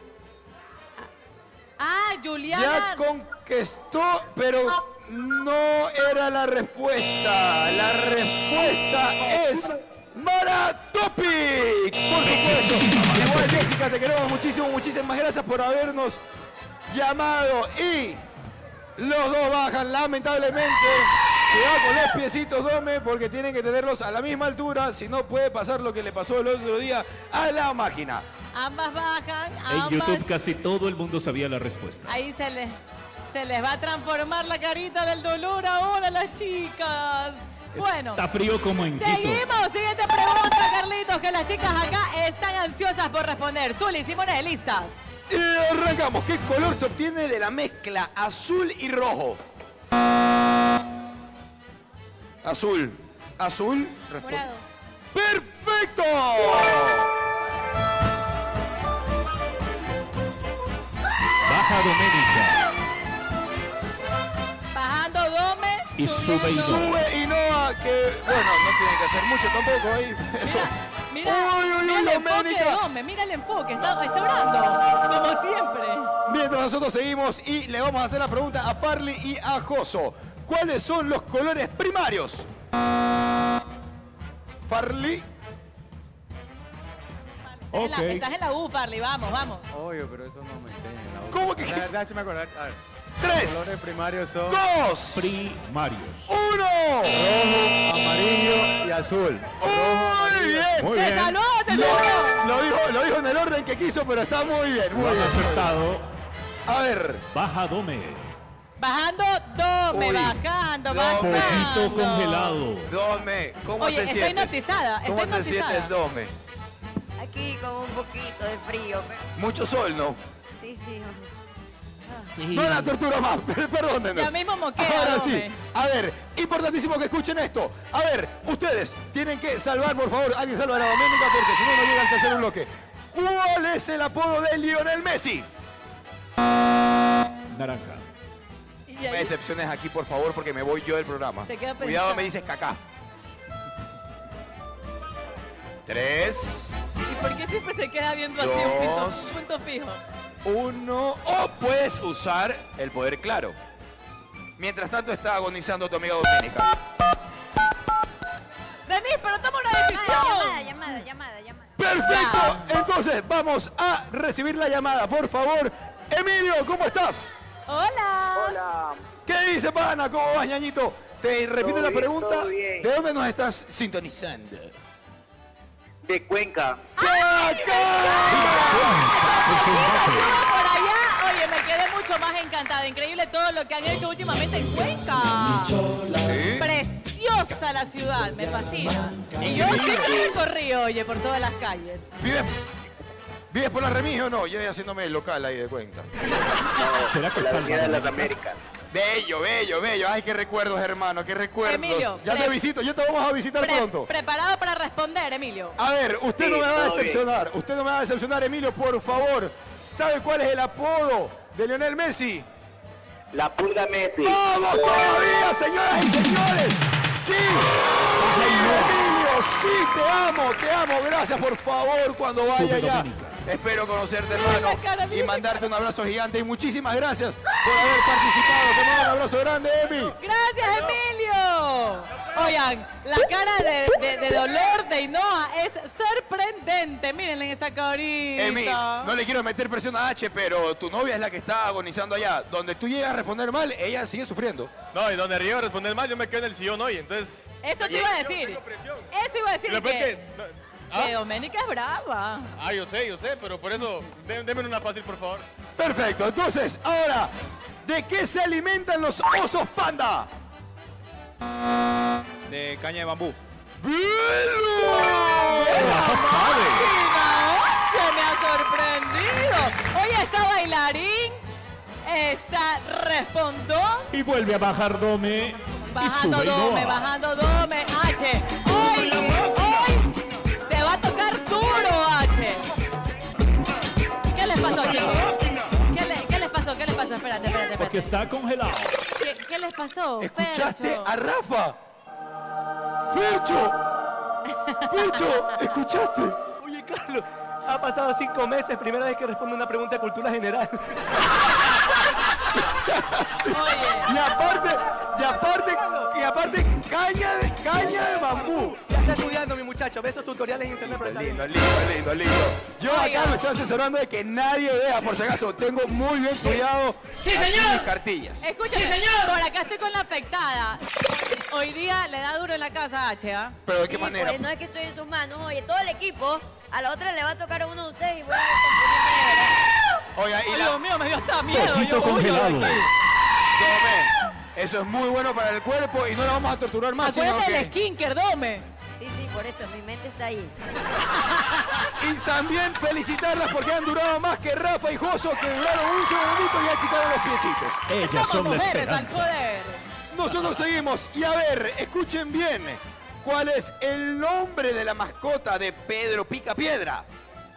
Speaker 1: Juliana.
Speaker 10: Ya conquistó, pero no era la respuesta. La respuesta es Mara Topic. Por supuesto. Igual, Jessica, te queremos muchísimo. Muchísimas gracias por habernos llamado. Y los dos bajan, lamentablemente. Cuidado con los piecitos, Dome, porque tienen que tenerlos a la misma altura. Si no, puede pasar lo que le pasó el otro día a la máquina.
Speaker 1: Ambas bajan,
Speaker 3: En YouTube casi todo el mundo sabía la respuesta.
Speaker 1: Ahí se les va a transformar la carita del dolor ahora a las chicas. Bueno.
Speaker 3: Está frío como en Quito.
Speaker 1: Seguimos. Siguiente pregunta, Carlitos, que las chicas acá están ansiosas por responder. Zuli y Simone, ¿listas?
Speaker 10: Y arrancamos. ¿Qué color se obtiene de la mezcla azul y rojo? Azul. Azul.
Speaker 7: Morado.
Speaker 10: ¡Perfecto!
Speaker 3: Baja Doménica.
Speaker 1: Bajando Dome.
Speaker 3: Y sube Inoa.
Speaker 10: Sube Inoa, que bueno, no tiene que hacer mucho tampoco ahí.
Speaker 1: Mira el enfoque
Speaker 10: Doménica.
Speaker 1: de Dome, mira el enfoque, está orando, como siempre.
Speaker 10: Mientras nosotros seguimos y le vamos a hacer la pregunta a Farley y a Joso. ¿Cuáles son los colores primarios? Farley.
Speaker 1: Estás en la U, Farley, vamos.
Speaker 14: Obvio, pero eso no me enseñan en la U.
Speaker 10: ¿Cómo que?
Speaker 14: La verdad, sí me acordar. A ver.
Speaker 10: 3.
Speaker 14: Los colores primarios son
Speaker 10: 2.
Speaker 3: Primarios.
Speaker 10: 1.
Speaker 14: rojo, amarillo y azul.
Speaker 10: Muy bien.
Speaker 3: Muy bien.
Speaker 1: Se salvó.
Speaker 10: Lo dijo en el orden que quiso, pero está muy bien.
Speaker 3: Lo
Speaker 10: Muy
Speaker 3: han
Speaker 10: bien.
Speaker 3: acertado.
Speaker 10: A ver.
Speaker 3: Baja Dome.
Speaker 1: Bajando Dome,
Speaker 2: Uy.
Speaker 1: bajando.
Speaker 3: Poquito congelado.
Speaker 2: Dome, ¿cómo
Speaker 1: Oye,
Speaker 2: te
Speaker 1: estoy
Speaker 2: sientes?
Speaker 1: hipnotizada,
Speaker 2: ¿Cómo
Speaker 1: estoy
Speaker 2: te sientes,
Speaker 1: hipnotizada.
Speaker 2: Dome?
Speaker 9: Aquí con un poquito de frío.
Speaker 2: Mucho sol, ¿no?
Speaker 9: Sí.
Speaker 10: No la tortura más, perdónenos.
Speaker 1: Ya mismo moquea,
Speaker 10: Ahora
Speaker 1: Dome.
Speaker 10: sí. A ver, importantísimo que escuchen esto. A ver, ustedes tienen que salvar, por favor, alguien salva a la Doménica porque si no, no llega al tercer bloque. ¿Cuál es el apodo de Lionel Messi?
Speaker 3: Naranja.
Speaker 1: Y
Speaker 2: No me
Speaker 1: ahí
Speaker 2: decepciones aquí, por favor, porque me voy yo del programa.
Speaker 1: se queda
Speaker 2: Cuidado,
Speaker 1: pensando.
Speaker 2: me dices cacá. 3,
Speaker 1: ¿Y por qué siempre se queda viendo así
Speaker 2: Dos.
Speaker 1: un punto fijo?
Speaker 2: 1. O puedes usar el poder claro. Mientras tanto está agonizando tu amiga Doménica.
Speaker 1: Denis, pero toma una decisión.
Speaker 7: Llamada.
Speaker 10: Perfecto. Entonces vamos a recibir la llamada, por favor. Emilio, ¿cómo estás?
Speaker 1: Hola.
Speaker 10: ¿Qué dice, pana? ¿Cómo vas, ñañito? Te repito la pregunta.
Speaker 15: todo bien.
Speaker 10: ¿De dónde nos estás sintonizando?
Speaker 15: De Cuenca.
Speaker 1: Por allá, oye, me quedé mucho más encantada. Increíble todo lo que han hecho últimamente en Cuenca.
Speaker 2: Sí.
Speaker 1: Precioso. preciosa la ciudad, me fascina. Y yo siempre recorrí, oye, por todas las calles.
Speaker 2: ¿Vives por la Remigio o no? Yo estoy haciéndome el local ahí de Cuenca.
Speaker 15: ¿Será que la Avenida de las Américas?
Speaker 2: Bello, bello, bello. Ay, qué recuerdos, hermano, qué recuerdos.
Speaker 1: Emilio,
Speaker 2: ya te visito, ya te vamos a visitar pronto.
Speaker 1: Preparado para responder, Emilio.
Speaker 10: A ver, usted no me va a decepcionar. Usted no me va a decepcionar, Emilio, por favor. ¿Sabe cuál es el apodo de Lionel Messi?
Speaker 15: La Pulga Messi.
Speaker 10: ¡Vamos todavía, señoras y señores! ¡Sí! Emilio, sí, te amo. Gracias, por favor, cuando vaya allá.
Speaker 2: Espero conocerte, hermano, y mandarte un abrazo gigante. Y muchísimas gracias por haber participado. Te mando un abrazo grande, Emi.
Speaker 1: ¡Gracias, Emilio! Oigan, la cara de dolor de Ainhoa es sorprendente. Mírenle esa carita.
Speaker 2: Emi, no le quiero meter presión a H, pero tu novia es la que está agonizando allá. Donde tú llegas a responder mal, ella sigue sufriendo.
Speaker 16: No, y donde llego a responder mal, yo me quedo en el sillón hoy, entonces...
Speaker 1: Eso te iba a decir. Eso iba a decir que Doménica es brava.
Speaker 16: Ah, yo sé, pero por eso, denme una fácil, por favor.
Speaker 10: Perfecto, entonces, ahora, ¿de qué se alimentan los osos panda?
Speaker 17: De caña de bambú.
Speaker 1: Se me ha sorprendido. Oye, está bailarín, está respondón.
Speaker 3: Y vuelve a bajar Dome.
Speaker 1: Bajando Dome, bajando Dome. H, hoy te va a tocar duro, H. ¿Qué les pasó, chicos? ¿Qué les pasó? Espérate.
Speaker 3: Porque está congelado.
Speaker 1: ¿Qué les pasó?
Speaker 10: ¿Escuchaste
Speaker 1: Fercho?
Speaker 10: a Rafa? ¡Fercho! ¿Escuchaste?
Speaker 8: Oye, Carlos, ha pasado 5 meses, primera vez que respondo una pregunta de cultura general. Y aparte, caña de bambú. Ya está estudiando, mi muchacho. Ve esos tutoriales en internet.
Speaker 10: Lindo. Yo acá me estoy asesorando de que nadie vea, por si acaso. Tengo muy bien cuidado.
Speaker 1: ¡Sí,
Speaker 10: aquí
Speaker 1: señor!
Speaker 10: mis cartillas.
Speaker 1: Escúchame, por acá estoy con la afectada. Hoy día le da duro en la casa a H, ¿ah?
Speaker 2: ¿Pero de qué
Speaker 18: Sí,
Speaker 2: manera?
Speaker 18: pues, no es que estoy en sus manos. Oye, todo el equipo, a la otra le va a tocar a uno de ustedes y voy a
Speaker 2: Oiga, y
Speaker 1: Dios mío, me dio hasta miedo.
Speaker 3: Pollito congelado.
Speaker 2: Dome, eso es muy bueno para el cuerpo y no lo vamos a torturar más.
Speaker 1: Acuérdate
Speaker 2: sino
Speaker 1: del skinker, Dome.
Speaker 18: Sí, por eso, mi mente está ahí.
Speaker 10: Y también felicitarlas porque han durado más que Rafa y Joso, que duraron un segundito y ya quitaron los piecitos.
Speaker 3: Ellas son la
Speaker 1: Mujeres al
Speaker 3: esperanza.
Speaker 1: poder.
Speaker 10: Nosotros seguimos. Y a ver, escuchen bien. ¿Cuál es el nombre de la mascota de Pedro Picapiedra?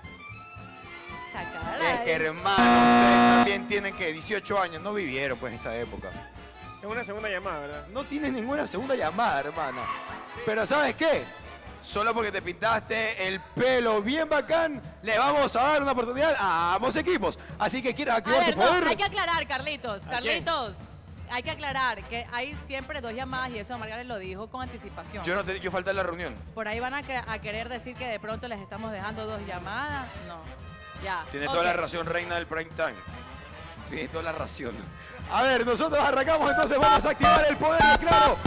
Speaker 2: Es que, hermano, ustedes también tienen que 18 años. No vivieron, pues, esa época.
Speaker 16: Es una segunda llamada, ¿verdad?
Speaker 10: No tienes ninguna segunda llamada, hermana. Pero ¿sabes qué?
Speaker 2: Solo porque te pintaste el pelo bien bacán, le vamos a dar una oportunidad a ambos equipos. Así que quieres
Speaker 1: A
Speaker 2: activar
Speaker 1: ver,
Speaker 2: tu
Speaker 1: no,
Speaker 2: poder.
Speaker 1: hay que aclarar, Carlitos.
Speaker 2: ¿A
Speaker 1: Carlitos, hay que aclarar que hay siempre 2 llamadas y eso Margaret lo dijo con anticipación.
Speaker 2: Yo falté en la reunión.
Speaker 1: Por ahí van a querer decir que de pronto les estamos dejando 2 llamadas. No, ya.
Speaker 2: Tiene toda la razón, reina del prime time. Tiene toda la razón.
Speaker 10: A ver, nosotros arrancamos, entonces vamos a activar el poder y claro.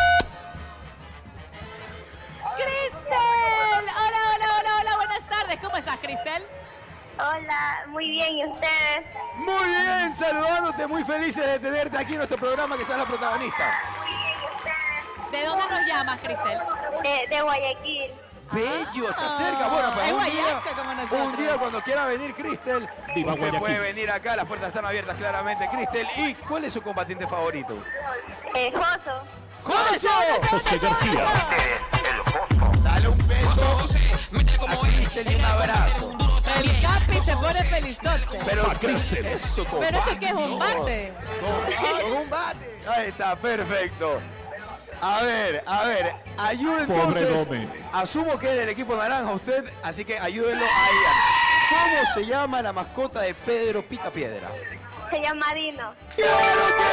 Speaker 1: ¡Cristel! Hola, buenas tardes. ¿Cómo estás, Cristel?
Speaker 13: Hola, muy bien, ¿y ustedes?
Speaker 10: Muy bien, saludándote, muy felices de tenerte aquí en nuestro programa, que seas la protagonista.
Speaker 1: ¿De dónde nos llamas, Cristel?
Speaker 13: De Guayaquil.
Speaker 10: Bello, está cerca. Bueno, pues
Speaker 1: es
Speaker 10: un
Speaker 1: guayasca como nosotros.
Speaker 10: un día cuando quiera venir Cristel,
Speaker 3: Viva
Speaker 10: usted
Speaker 3: Guayaquil.
Speaker 10: puede venir acá, las puertas están abiertas claramente, Cristel. ¿Y cuál es su combatiente favorito?
Speaker 13: Joso.
Speaker 10: ¡Joso!
Speaker 3: José García.
Speaker 2: Dale un beso. A Cristel y un abrazo.
Speaker 1: El Capi se pone felizote.
Speaker 10: Pero
Speaker 3: Cristel.
Speaker 10: eso,
Speaker 1: Pero eso que es un bate.
Speaker 10: Con un bate. Ahí está, perfecto. A ver, ayude
Speaker 3: Pobre
Speaker 10: entonces.
Speaker 3: Dome.
Speaker 10: Asumo que es del equipo naranja usted, así que ayúdenlo a Ian. ¿Cómo se llama la mascota de Pedro Picapiedra?
Speaker 13: Se llama Dino.
Speaker 10: ¡Claro que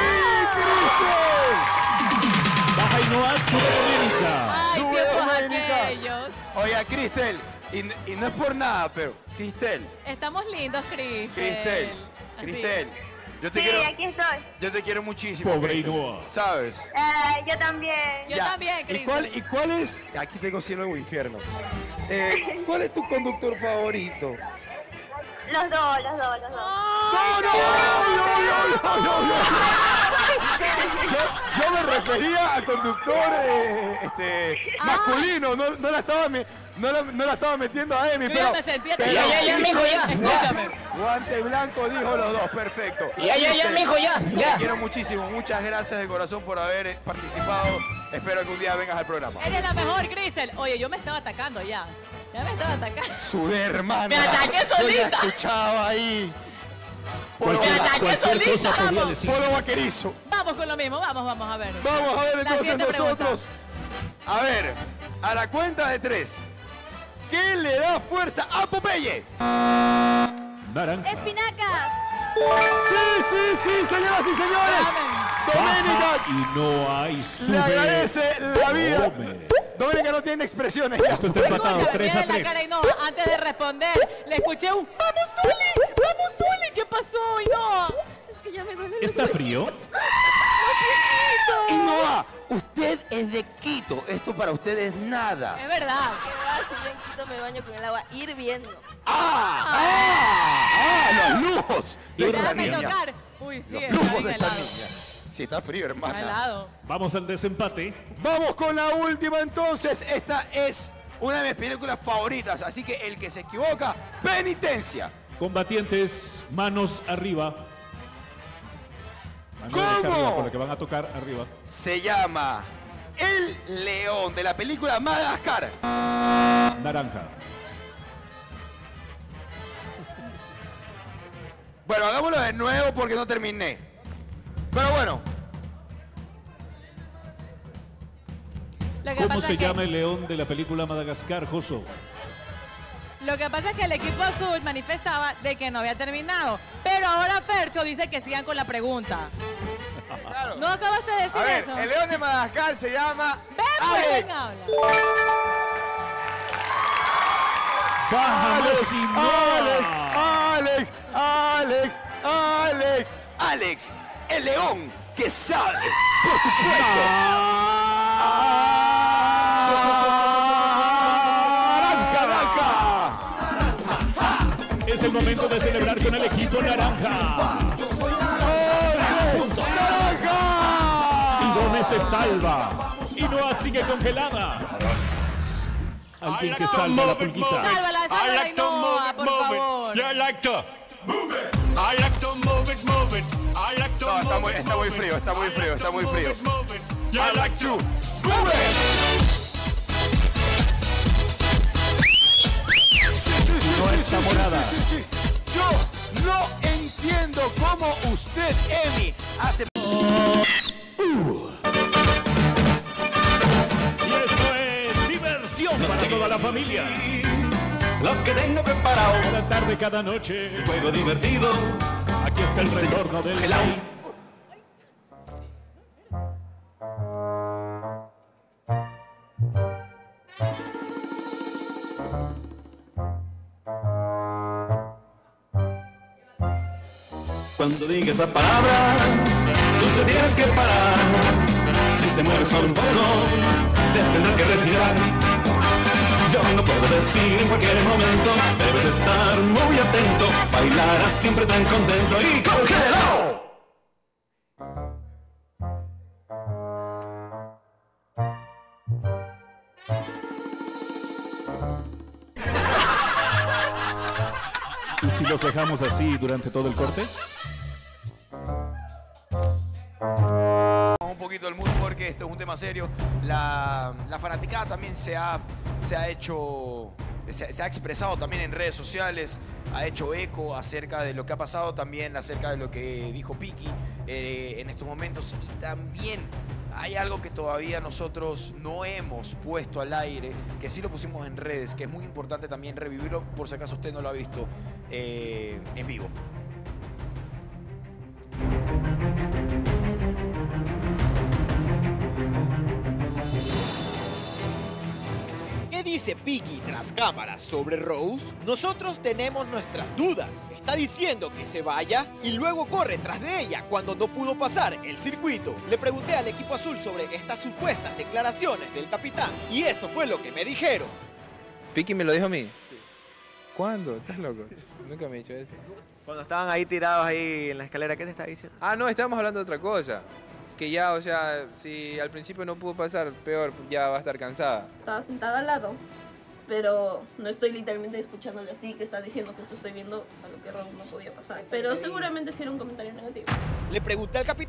Speaker 10: sí, Cristel!
Speaker 3: Baja Ainhoa, sube Doménica.
Speaker 1: Ay,
Speaker 10: Sube
Speaker 1: tiempos
Speaker 10: Doménica.
Speaker 1: aquellos.
Speaker 2: Oiga, Cristel, y no es por nada, pero Cristel,
Speaker 1: Estamos lindos, Cristel.
Speaker 2: Cristel, yo te
Speaker 13: Sí,
Speaker 2: quiero,
Speaker 13: aquí estoy.
Speaker 2: yo te quiero muchísimo.
Speaker 3: Pobre
Speaker 2: Cristel.
Speaker 3: Ainhoa.
Speaker 2: ¿Sabes?
Speaker 13: Yo también.
Speaker 1: Yo
Speaker 2: Ya.
Speaker 1: también,
Speaker 10: ¿Y
Speaker 1: Cristel.
Speaker 10: cuál es? Aquí tengo cielo o infierno. ¿Cuál es tu conductor favorito?
Speaker 13: Los dos.
Speaker 10: ¡No! Yo Yo me refería a conductor masculino, no la estaba metiendo a Emi, pero...
Speaker 1: me sentía...
Speaker 10: Ya,
Speaker 1: mijo, ya.
Speaker 10: Escúchame. Guante blanco dijo los dos, perfecto.
Speaker 1: Ya, mijo, ya.
Speaker 2: Te quiero muchísimo, muchas gracias de corazón por haber participado. Espero que un día vengas al programa.
Speaker 1: Eres la mejor, Grisel. Oye, yo me estaba atacando ya. Ya me estaba atacando.
Speaker 10: Su hermana.
Speaker 1: Me ataqué
Speaker 10: Yo
Speaker 1: solita.
Speaker 10: la escuchaba ahí.
Speaker 1: Cualquier cosa podría decir.
Speaker 10: Polo vaquerizo.
Speaker 1: Vamos con lo mismo, vamos a ver.
Speaker 10: Vamos a ver
Speaker 1: La
Speaker 10: entonces
Speaker 1: siguiente pregunta.
Speaker 10: nosotros. A ver, a la cuenta de 3. ¿Qué le da fuerza a Popeye?
Speaker 3: Naranja.
Speaker 18: ¡Espinacas!
Speaker 10: Sí, señoras y señores. Doménica
Speaker 3: Y no hay sube.
Speaker 10: le agradece la vida.
Speaker 3: Come.
Speaker 10: Doménica no tiene expresiones. Ya.
Speaker 3: Esto está empatado,
Speaker 1: Escúchame,
Speaker 3: 3 a
Speaker 1: mira la
Speaker 3: 3.
Speaker 1: cara y no, antes de responder, le escuché un ¡Vamos, Zuli! ¿Qué pasó? Y no. Es que ya me duele los
Speaker 3: ¿Está frío?
Speaker 1: huesitos.
Speaker 10: Innoa, usted es de Quito. Esto para usted es nada.
Speaker 1: Es verdad.
Speaker 18: ¿Qué va? Si yo en Quito me baño con el agua hirviendo.
Speaker 10: Los lujos de esta
Speaker 1: Déjame
Speaker 10: niña.
Speaker 1: tocar. Uy, sí,
Speaker 10: Los
Speaker 1: está
Speaker 10: lujos
Speaker 1: bien
Speaker 10: de esta
Speaker 1: helado.
Speaker 10: niña. Sí, está frío,
Speaker 1: Está
Speaker 10: hermana.
Speaker 1: helado.
Speaker 3: Vamos al desempate.
Speaker 10: Vamos con la última entonces. Esta es una de mis películas favoritas. Así que el que se equivoca, penitencia.
Speaker 3: Combatientes, manos arriba. Manos derecha
Speaker 10: ¿Cómo?
Speaker 3: arriba, por lo que van a tocar arriba.
Speaker 10: Se llama El León de la película Madagascar.
Speaker 3: Naranja.
Speaker 10: Bueno, hagámoslo de nuevo porque no terminé. Pero bueno,
Speaker 1: Lo que
Speaker 3: ¿Cómo
Speaker 1: pasa
Speaker 3: se
Speaker 1: es que-
Speaker 3: llama el león de la película Madagascar, Joso?
Speaker 1: Lo que pasa es que el equipo azul manifestaba de que no había terminado. Pero ahora Fercho dice que sigan con la pregunta.
Speaker 10: claro.
Speaker 1: ¿No acabaste de decir
Speaker 10: A ver,
Speaker 1: eso?
Speaker 10: el León de Madagascar se llama
Speaker 1: ¿Ves?
Speaker 10: Alex.
Speaker 1: ¿Quién habla?
Speaker 3: Baja
Speaker 10: Alex,
Speaker 3: Alex,
Speaker 10: Alex, el león que sabe, por supuesto. Naranja.
Speaker 3: Es el momento de celebrar con el equipo naranja. Idone se salva. Y Noah sigue congelada. Alguien que salva la pulguita.
Speaker 1: Sálvala, Inoa, por favor.
Speaker 11: Yeah, I like to move it. I like to move it, move it. I like to
Speaker 10: No, está
Speaker 11: move it,
Speaker 10: muy
Speaker 11: move it.
Speaker 10: frío, está muy frío, está muy frío.
Speaker 11: Move it. Yeah, I like to
Speaker 10: move
Speaker 3: No está morada.
Speaker 10: Sí. Yo no entiendo cómo usted, Emi, hace...
Speaker 3: Y esto es diversión para toda la familia.
Speaker 11: Lo que tengo preparado.
Speaker 3: Cada tarde, cada noche.
Speaker 11: Juego divertido.
Speaker 3: Aquí está el retorno del rey.
Speaker 11: Cuando diga esa palabra, tú te tienes que parar. Si te mueves solo un poco, te tendrás que retirar. Yo no puedo decir en cualquier momento, debes estar muy atento. Bailarás siempre tan contento y congelado.
Speaker 3: ¿Y si los dejamos así durante todo el corte?
Speaker 2: Un poquito el mood porque esto es un tema serio. La fanaticada también se ha expresado también en redes sociales, ha hecho eco acerca de lo que ha pasado también, acerca de lo que dijo Piki en estos momentos. Y también hay algo que todavía nosotros no hemos puesto al aire, que sí lo pusimos en redes, que es muy importante también revivirlo, por si acaso usted no lo ha visto en vivo.
Speaker 4: ¿Qué dice Piki tras cámaras sobre Rose? Nosotros tenemos nuestras dudas. Está diciendo que se vaya y luego corre tras de ella cuando no pudo pasar el circuito. Le pregunté al equipo azul sobre estas supuestas declaraciones del capitán y esto fue lo que me dijeron.
Speaker 6: ¿Piki me lo dijo a mí? Sí. ¿Cuándo? ¿Estás loco? Nunca me he dicho eso.
Speaker 17: Cuando estaban ahí tirados ahí en la escalera, ¿qué te estaba diciendo?
Speaker 6: Ah, no, estábamos hablando de otra cosa.
Speaker 17: que ya, o sea, si al principio no pudo pasar, peor, ya va a estar cansada.
Speaker 5: Estaba sentada al lado, pero no estoy literalmente escuchándole así, que está diciendo, justo estoy viendo a lo que Rose no podía pasar. Pero seguramente sí era un comentario negativo.
Speaker 4: Le pregunté al capitán.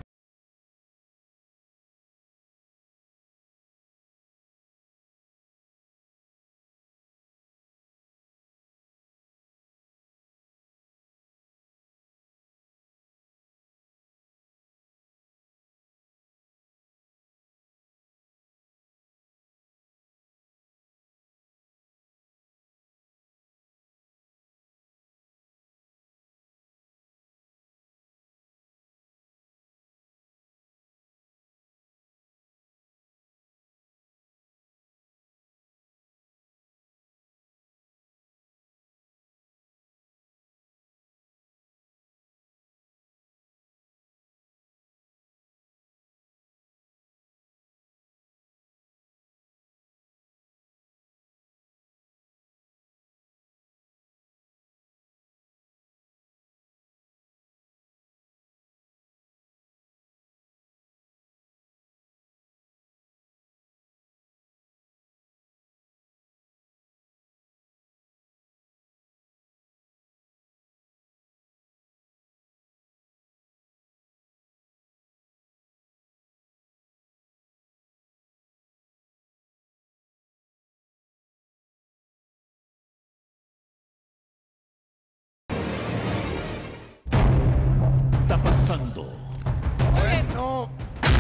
Speaker 3: Pasando.
Speaker 2: No.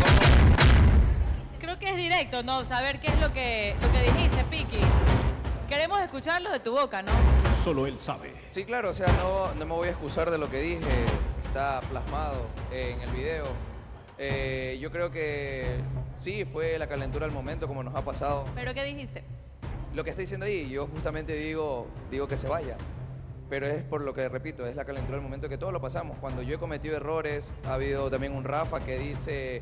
Speaker 1: Creo que es directo, ¿no? Saber qué es lo que dijiste, Piki. Queremos escucharlo de tu boca, ¿no?
Speaker 3: Solo él sabe.
Speaker 6: Sí, claro, o sea, no me voy a excusar de lo que dije. Está plasmado en el video. Yo creo que sí, fue la calentura del momento, como nos ha pasado.
Speaker 1: ¿Pero qué dijiste?
Speaker 6: Lo que está diciendo ahí, yo justamente digo que se vaya. Pero es por lo que, repito, es la calentura del momento que todos lo pasamos. Cuando yo he cometido errores, ha habido también un Rafa que dice,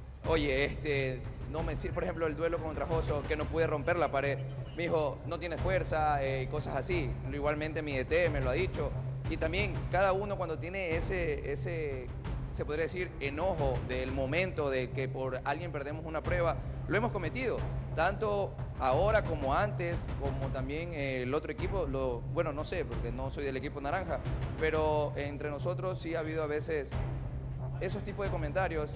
Speaker 6: oye, no me sirve, por ejemplo, el duelo contra Joso, que no pude romper la pared. Me dijo, no tienes fuerza, y cosas así. Igualmente mi DT me lo ha dicho. Y también cada uno cuando tiene ese, se podría decir, enojo del momento de que por alguien perdemos una prueba, lo hemos cometido. Tanto ahora como antes, como también el otro equipo, bueno, no sé, porque no soy del equipo naranja, pero entre nosotros sí ha habido a veces esos tipos de comentarios,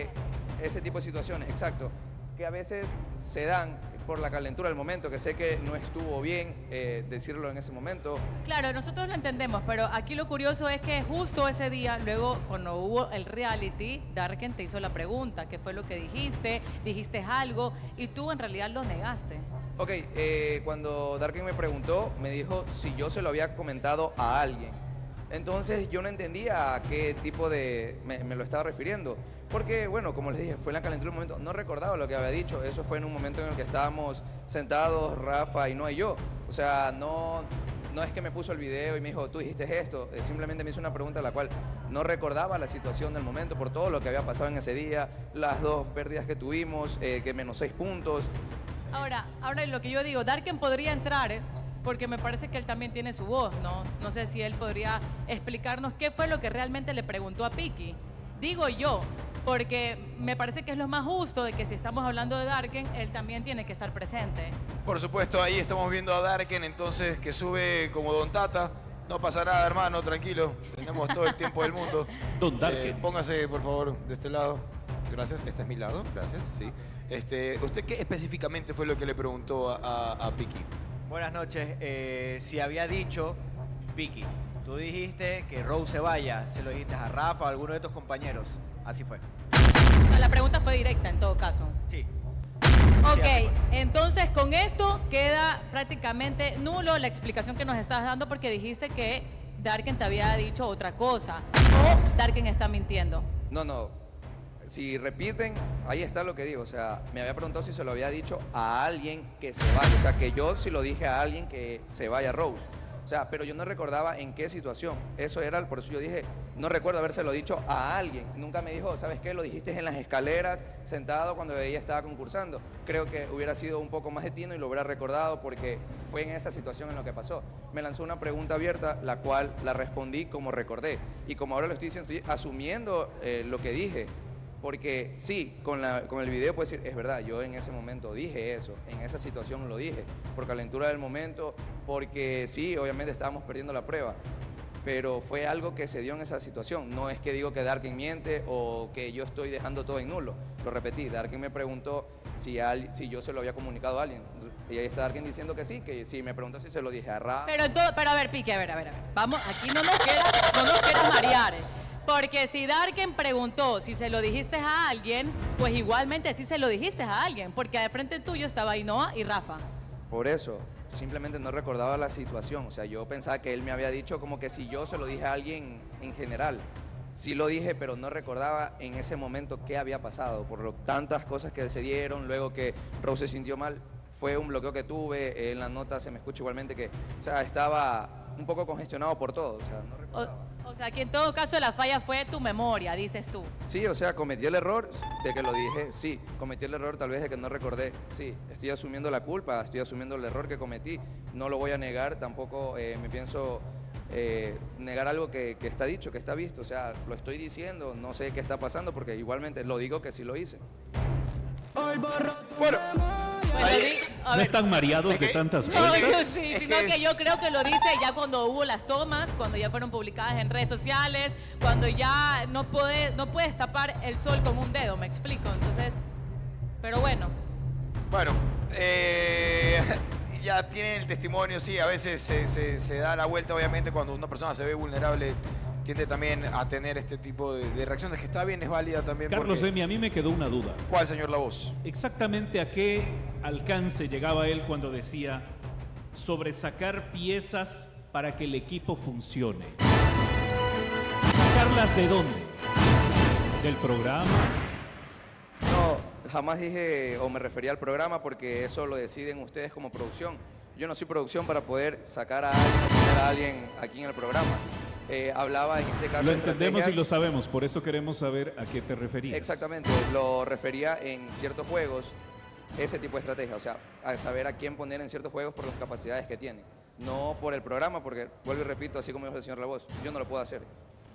Speaker 6: ese tipo de situaciones, exacto, que a veces se dan por la calentura del momento, que sé que no estuvo bien decirlo en ese momento.
Speaker 1: Claro, nosotros lo entendemos, pero aquí lo curioso es que justo ese día, luego cuando hubo el reality, Darken te hizo la pregunta, ¿qué fue lo que dijiste? Dijiste algo y tú en realidad lo negaste.
Speaker 6: Ok, cuando Darken me preguntó, me dijo si yo se lo había comentado a alguien. Entonces yo no entendía a qué tipo de... me lo estaba refiriendo. Porque, bueno, como les dije, fue en la calentura del momento. No recordaba lo que había dicho. Eso fue en un momento en el que estábamos sentados, Rafa y Noah y yo. O sea, no es que me puso el video y me dijo, tú dijiste esto. Simplemente me hizo una pregunta a la cual no recordaba la situación del momento por todo lo que había pasado en ese día, las 2 pérdidas que tuvimos, que -6 puntos.
Speaker 1: Ahora lo que yo digo, Darken podría entrar, porque me parece que él también tiene su voz, ¿no? No sé si él podría explicarnos qué fue lo que realmente le preguntó a Piki. Digo yo, porque me parece que es lo más justo de que si estamos hablando de Darken, él también tiene que estar presente.
Speaker 2: Por supuesto, ahí estamos viendo a Darken, entonces, que sube como Don Tata. No pasa nada, hermano, tranquilo. Tenemos todo el tiempo del mundo.
Speaker 3: Don Darken.
Speaker 2: Póngase, por favor, de este lado. Gracias, este es mi lado, gracias, sí. ¿Usted qué específicamente fue lo que le preguntó a Piki?
Speaker 19: Buenas noches. Si había dicho, Piki, tú dijiste que Rose se vaya, se lo dijiste a Rafa o a alguno de tus compañeros. Así fue.
Speaker 1: O sea, la pregunta fue directa en todo caso.
Speaker 19: Sí.
Speaker 1: Ok, entonces con esto queda prácticamente nulo la explicación que nos estás dando porque dijiste que Darken te había dicho otra cosa o Darken está mintiendo.
Speaker 6: No. Si repiten, ahí está lo que digo. O sea, me había preguntado si se lo había dicho a alguien que se vaya. O sea, que yo sí lo dije a alguien que se vaya Rose. O sea, pero yo no recordaba en qué situación. Eso era, por eso yo dije, no recuerdo habérselo dicho a alguien. Nunca me dijo, ¿sabes qué? Lo dijiste en las escaleras, sentado cuando ella estaba concursando. Creo que hubiera sido un poco más de tino y lo hubiera recordado porque fue en esa situación en lo que pasó. Me lanzó una pregunta abierta, la cual la respondí como recordé. Y como ahora lo estoy diciendo, estoy asumiendo lo que dije. Porque sí, con el video puedes decir, es verdad, yo en ese momento dije eso, en esa situación lo dije, por calentura del momento, porque sí, obviamente estábamos perdiendo la prueba, pero fue algo que se dio en esa situación. No es que digo que Darkin miente o que yo estoy dejando todo en nulo. Lo repetí, Darkin me preguntó si yo se lo había comunicado a alguien. Y ahí está Darkin diciendo que sí, me preguntó si se lo dije a Rafa.
Speaker 1: Pero a ver, Piqui, a ver. Vamos, aquí no nos quieras marear. Porque si Darkin preguntó si se lo dijiste a alguien, pues igualmente sí se lo dijiste a alguien. Porque de frente tuyo estaba Ainhoa y Rafa.
Speaker 6: Por eso, simplemente no recordaba la situación. O sea, yo pensaba que él me había dicho como que si yo se lo dije a alguien en general. Sí lo dije, pero no recordaba en ese momento qué había pasado. Por tantas cosas que se dieron, luego que Rose se sintió mal. Fue un bloqueo que tuve, en la nota se me escucha igualmente que, o sea, estaba un poco congestionado por todo. O sea, no recordaba.
Speaker 1: O sea, que en todo caso la falla fue tu memoria, dices tú.
Speaker 6: Sí, o sea, cometí el error de que lo dije, sí. Cometí el error tal vez de que no recordé, sí. Estoy asumiendo la culpa, estoy asumiendo el error que cometí. No lo voy a negar, tampoco me pienso negar algo que está dicho, que está visto. O sea, lo estoy diciendo, no sé qué está pasando porque igualmente lo digo que sí lo hice.
Speaker 10: Bueno.
Speaker 3: ¿No están mareados de tantas
Speaker 1: No,
Speaker 3: vueltas?
Speaker 1: sí, sino que yo creo que lo dice ya cuando hubo las tomas, cuando ya fueron publicadas en redes sociales, cuando ya no puedes tapar el sol con un dedo, me explico. Entonces, pero bueno.
Speaker 2: Bueno, ya tienen el testimonio, sí, a veces se da la vuelta, obviamente, cuando una persona se ve vulnerable, tiende también a tener este tipo de reacciones, que está bien, es válida también.
Speaker 3: Carlos
Speaker 2: porque...
Speaker 3: Emi, a mí me quedó una duda.
Speaker 2: ¿Cuál, señor La Voz?
Speaker 3: Exactamente a qué alcance llegaba él cuando decía sobresacar piezas para que el equipo funcione. ¿Sacarlas de dónde? ¿Del programa?
Speaker 6: No, jamás dije o me refería al programa porque eso lo deciden ustedes como producción. Yo no soy producción para poder sacar a alguien o poner a alguien aquí en el programa. Hablaba en este caso
Speaker 3: Lo
Speaker 6: de
Speaker 3: entendemos y
Speaker 6: estrategias.
Speaker 3: lo sabemos, por eso queremos saber a qué te referías.
Speaker 6: Exactamente, lo refería en ciertos juegos, ese tipo de estrategia, o sea, a saber a quién poner en ciertos juegos por las capacidades que tiene. No por el programa, porque, vuelvo y repito, así como dijo el señor La Voz, yo no lo puedo hacer.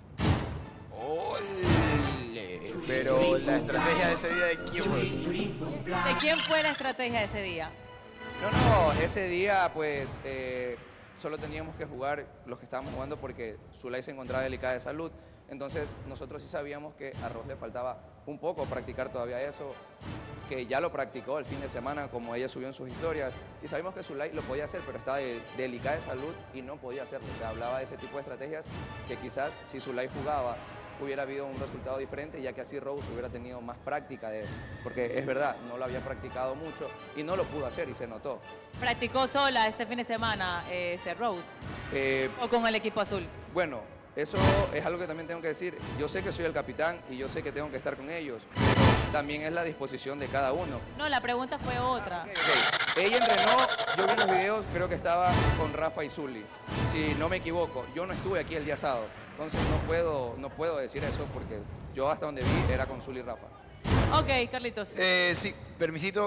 Speaker 2: ¡Ole! Pero la estrategia de ese día, ¿de quién fue?
Speaker 1: ¿De quién fue la estrategia de ese día?
Speaker 6: No, ese día pues solo teníamos que jugar los que estábamos jugando porque Zulay se encontraba delicada de salud. Entonces nosotros sí sabíamos que a Rose le faltaba un poco practicar todavía eso, que ya lo practicó el fin de semana como ella subió en sus historias. Y sabíamos que Zulay lo podía hacer, pero estaba delicada de salud y no podía hacerlo. O sea, hablaba de ese tipo de estrategias que quizás si Zulay jugaba hubiera habido un resultado diferente, ya que así Rose hubiera tenido más práctica de eso. Porque es verdad, no lo había practicado mucho y no lo pudo hacer y se notó.
Speaker 1: ¿Practicó sola este fin de semana Rose? ¿O con el equipo azul?
Speaker 6: Bueno, eso es algo que también tengo que decir. Yo sé que soy el capitán y yo sé que tengo que estar con ellos, pero también es la disposición de cada uno.
Speaker 1: No, la pregunta fue otra.
Speaker 6: Okay. Ella entrenó, yo vi en los videos, creo que estaba con Rafa y Zully. Si no me equivoco, yo no estuve aquí el día sábado. Entonces no puedo decir eso porque yo hasta donde vi era con Zully y Rafa.
Speaker 1: Ok, Carlitos.
Speaker 2: Sí, permisito.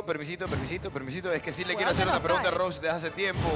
Speaker 2: Es que sí le quiero hacer una pregunta a Rose desde hace tiempo.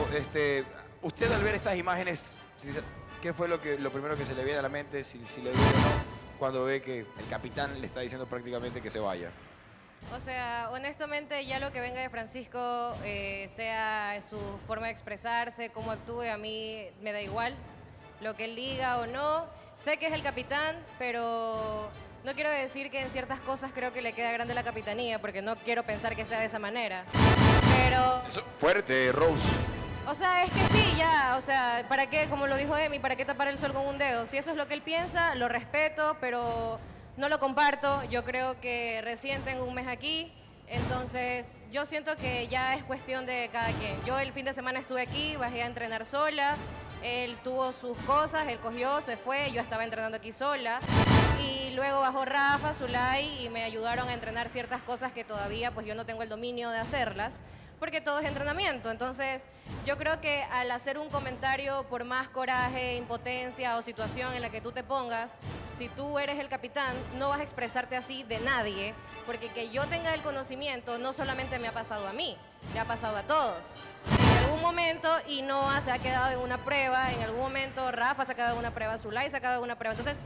Speaker 2: Usted al ver estas imágenes, ¿qué fue lo primero que se le viene a la mente, si le duele o no, cuando ve que el capitán le está diciendo prácticamente que se vaya?
Speaker 9: O sea, honestamente ya lo que venga de Francisco, sea su forma de expresarse, cómo actúe, a mí me da igual. Lo que él diga o no. Sé que es el capitán, pero no quiero decir que en ciertas cosas creo que le queda grande la capitanía, porque no quiero pensar que sea de esa manera. Pero...
Speaker 2: Eso, fuerte, Rose.
Speaker 9: O sea, es que sí, ya, o sea, ¿para qué, como lo dijo Emi, para qué tapar el sol con un dedo? Si eso es lo que él piensa, lo respeto, pero no lo comparto. Yo creo que recién tengo un mes aquí, entonces yo siento que ya es cuestión de cada quien. Yo el fin de semana estuve aquí, bajé a entrenar sola, él tuvo sus cosas, él cogió, se fue, yo estaba entrenando aquí sola. Y luego bajó Rafa, Zulay y me ayudaron a entrenar ciertas cosas que todavía pues yo no tengo el dominio de hacerlas, porque todo es entrenamiento. Entonces yo creo que al hacer un comentario, por más coraje, impotencia o situación en la que tú te pongas, si tú eres el capitán, no vas a expresarte así de nadie, porque que yo tenga el conocimiento no solamente me ha pasado a mí, le ha pasado a todos. En algún momento Ainhoa se ha quedado en una prueba, en algún momento Rafa se ha quedado en una prueba, Zulay se ha quedado en una prueba. Entonces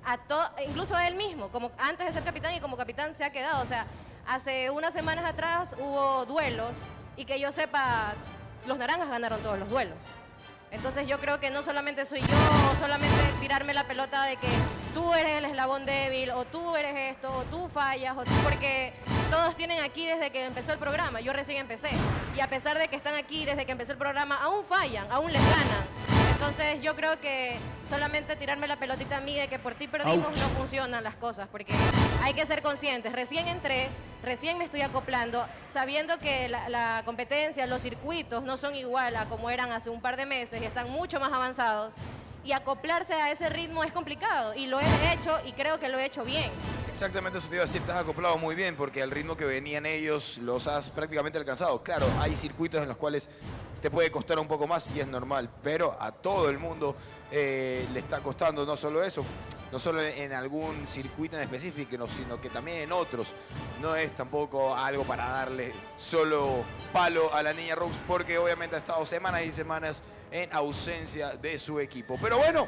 Speaker 9: incluso a él mismo, como antes de ser capitán y como capitán se ha quedado. O sea, hace unas semanas atrás hubo duelos y que yo sepa, los naranjas ganaron todos los duelos. Entonces yo creo que no solamente soy yo, o solamente tirarme la pelota de que tú eres el eslabón débil, o tú eres esto, o tú fallas, o tú, porque todos tienen aquí desde que empezó el programa. Yo recién empecé. Y a pesar de que están aquí desde que empezó el programa, aún fallan, aún les ganan. Entonces yo creo que solamente tirarme la pelotita a mí de que por ti perdimos no funcionan las cosas, porque hay que ser conscientes. Recién entré, recién me estoy acoplando, sabiendo que la competencia, los circuitos no son igual a como eran hace un par de meses y están mucho más avanzados. Y acoplarse a ese ritmo es complicado y lo he hecho y creo que lo he hecho bien.
Speaker 2: Exactamente eso te iba a decir, te has acoplado muy bien porque al ritmo que venían ellos los has prácticamente alcanzado. Claro, hay circuitos en los cuales te puede costar un poco más y es normal, pero a todo el mundo le está costando no solo eso, no solo en algún circuito en específico, sino que también en otros. No es tampoco algo para darle solo palo a la niña Rose porque obviamente ha estado semanas y semanas en ausencia de su equipo. Pero bueno,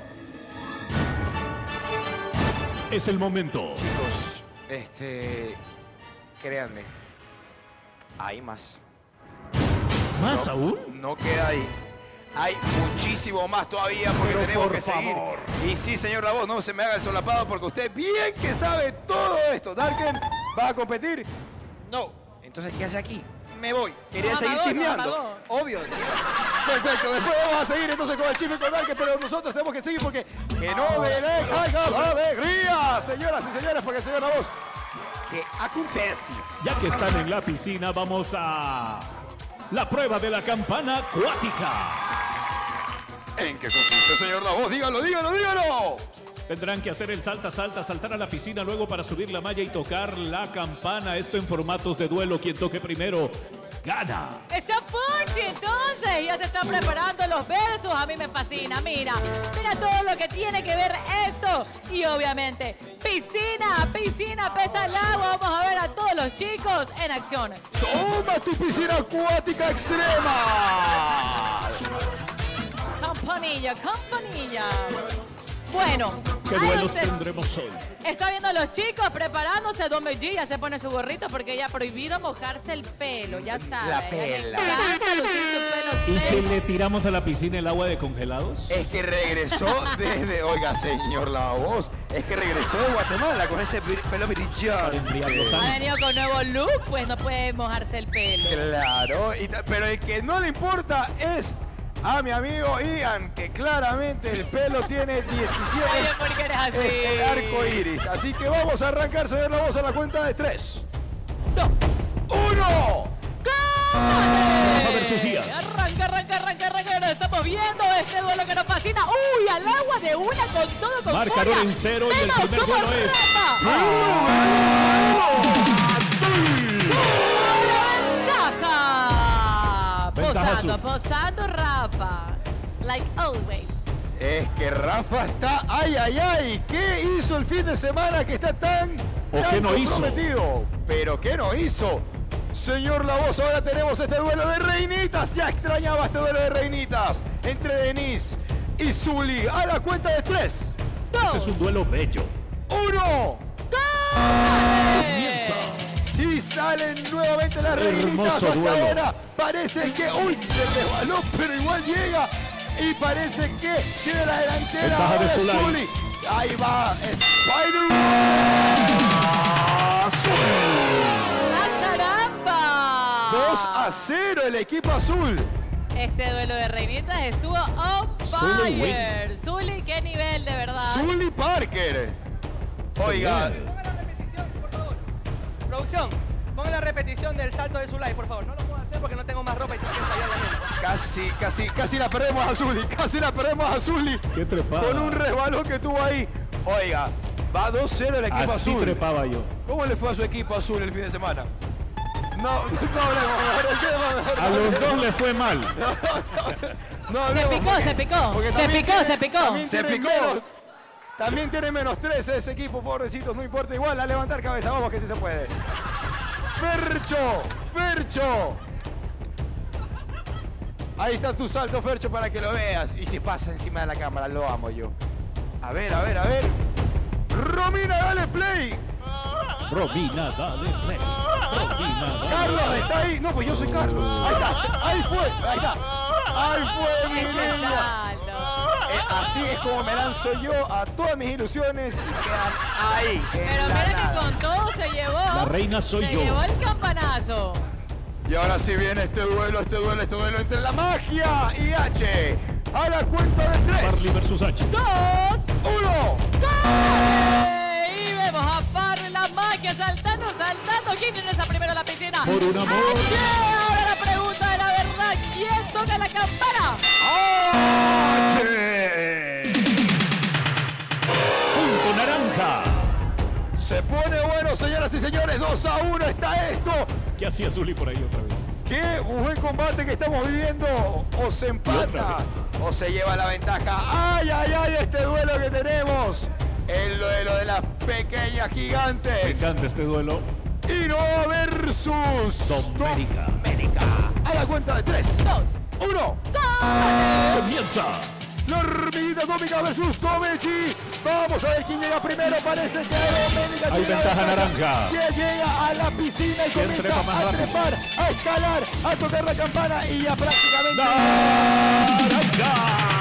Speaker 3: es el momento.
Speaker 2: Chicos, créanme, hay más.
Speaker 3: ¿Más
Speaker 2: no,
Speaker 3: aún?
Speaker 2: No queda ahí. Hay muchísimo más todavía porque
Speaker 3: pero
Speaker 2: tenemos
Speaker 3: por
Speaker 2: que seguir.
Speaker 3: favor.
Speaker 2: Y sí, señor Davos, no se me haga el solapado porque usted bien que sabe todo esto. ¿Darken va a competir? No. Entonces, ¿qué hace aquí? Me voy. Quería seguir chismeando. Obvio. Perfecto, después vamos a seguir entonces con el chisme con Darken, pero nosotros tenemos que seguir porque que no me haga alegría, señoras y señores, porque el señor Davos, ¿qué acontece?
Speaker 3: Ya que están en la piscina, vamos a la prueba de la campana acuática.
Speaker 2: ¿En qué consiste, señor Davos? Dígalo, dígalo, dígalo.
Speaker 3: Tendrán que hacer el saltar a la piscina, luego para subir la malla y tocar la campana. Esto en formatos de duelo. Quien toque primero, gana.
Speaker 1: Está fuerte, entonces. Ya se están preparando los versos. A mí me fascina. Mira todo lo que tiene que ver esto. Y obviamente, piscina, pesa el agua. Vamos a ver a todos los chicos en acción.
Speaker 10: ¡Toma tu piscina acuática extrema!
Speaker 1: Campanilla. Bueno,
Speaker 3: ¿qué duelos tendremos hoy?
Speaker 1: Está viendo a los chicos preparándose. Don G ya se pone su gorrito porque ya ha prohibido mojarse el pelo, ya sabe.
Speaker 2: La pela.
Speaker 1: Le encanta lucir su pelo
Speaker 3: ¿Y si
Speaker 1: seco.
Speaker 3: le tiramos a la piscina el agua de congelados?
Speaker 2: Es que regresó desde, oiga, señor Davos, es que regresó de Guatemala con ese pelo brillante.
Speaker 1: Ha venido con nuevo look, pues no puede mojarse el pelo.
Speaker 2: Claro, pero el que no le importa es a mi amigo Ian, que claramente el pelo tiene 17.
Speaker 1: Oye, ¿por qué eres así?
Speaker 10: Es el arco iris. Así que vamos a arrancar, señor Davos, a la cuenta de 3,
Speaker 1: 2,
Speaker 10: 1.
Speaker 3: Rafa versus Ian.
Speaker 1: Arranca, nos estamos viendo este duelo que nos fascina. Uy, al agua de una con todo, con
Speaker 3: Marcador
Speaker 1: furia.
Speaker 3: en 0 y el
Speaker 1: Vemos
Speaker 3: primer
Speaker 1: cómo
Speaker 3: duelo es
Speaker 1: Ventaja. Posando Rafa. Like always.
Speaker 10: Es que Rafa está, ay, ¿qué hizo el fin de semana que está tan
Speaker 3: qué no hizo?
Speaker 10: comprometido? Pero ¿qué no hizo? Señor Davos, ahora tenemos este duelo de reinitas. Ya extrañaba este duelo de reinitas entre Denise y Zully. A la cuenta de 3,
Speaker 3: Ese es un duelo bello.
Speaker 10: 1.
Speaker 3: Comienza.
Speaker 10: Y salen nuevamente las reinitas.
Speaker 3: Hermoso
Speaker 10: Hasta
Speaker 3: duelo.
Speaker 10: ahora parece que, se resbaló, pero igual llega. Y parece que tiene la delantera.
Speaker 3: Ventaja de
Speaker 10: ahora
Speaker 3: Zulay.
Speaker 10: Zully. Ahí va Spider.
Speaker 1: ¡Caramba!
Speaker 10: 2-0 el equipo azul.
Speaker 1: Este duelo de reinitas estuvo on
Speaker 10: Zully
Speaker 1: fire. Zully, qué nivel, de verdad.
Speaker 10: Zully Parker. Oiga.
Speaker 8: Producción, pongan la repetición del salto de Zulay, por favor. No lo puedo hacer porque no tengo más ropa y tengo que ensayar también.
Speaker 10: Casi la perdemos a Zully. Casi la perdemos a Zully.
Speaker 3: Qué trepada.
Speaker 10: Con un resbalón que tuvo ahí. Oiga, va 2-0 el equipo
Speaker 3: Así
Speaker 10: azul.
Speaker 3: trepaba yo.
Speaker 10: ¿Cómo le fue a su equipo azul el fin de semana? No hablemos.
Speaker 3: A los dos le fue mal.
Speaker 1: Se picó.
Speaker 10: También tiene -3 ese equipo, pobrecitos, no importa, igual a levantar cabeza, vamos que sí se puede. Fercho. Ahí está tu salto, Fercho, para que lo veas. Y si pasa encima de la cámara, lo amo yo. A ver. Romina, dale play.
Speaker 3: Romina, dale play. Romina, dale
Speaker 10: Carlos
Speaker 3: play.
Speaker 10: está ahí. No, pues yo soy Carlos. Ahí está. Ahí fue. Ahí está. Ahí fue mi niña. Así es como me lanzo yo a todas mis ilusiones y quedan ahí.
Speaker 1: Pero mira que con todo se llevó.
Speaker 3: La reina soy
Speaker 1: se
Speaker 3: yo.
Speaker 1: llevó el campanazo.
Speaker 10: Y ahora sí viene este duelo entre la magia y H. A la cuenta de 3.
Speaker 3: Farley versus H.
Speaker 1: 2,
Speaker 10: 1.
Speaker 1: Y vemos a Farley, la magia, saltando. ¿Quién tiene esa primero a la piscina?
Speaker 3: Por un amor.
Speaker 1: H. Ahora la pregunta de la verdad. ¿Quién toca la campana?
Speaker 10: H.
Speaker 3: Punto naranja.
Speaker 10: Se pone bueno, señoras y señores. 2-1 está esto.
Speaker 3: ¿Qué hacía Zully por ahí otra vez?
Speaker 10: Qué buen combate que estamos viviendo. O se empata o se lleva la ventaja. ¡Ay, ay, ay! Este duelo que tenemos. El duelo de las pequeñas gigantes.
Speaker 3: Me encanta este duelo.
Speaker 10: Innova versus
Speaker 3: Doménica.
Speaker 10: A la cuenta de 3,
Speaker 1: 2,
Speaker 10: 1.
Speaker 3: Comienza.
Speaker 10: La hormiguita atómica versus Tomechi. Vamos a ver quién llega primero. Parece que Doménica
Speaker 3: Hay
Speaker 10: tiene
Speaker 3: ventaja
Speaker 10: la
Speaker 3: naranja.
Speaker 10: Que llega a la piscina y
Speaker 3: ¿Quién
Speaker 10: comienza
Speaker 3: trepa más
Speaker 10: a
Speaker 3: rápido?
Speaker 10: trepar, a escalar, a tocar la campana y ya prácticamente...
Speaker 3: Naranja.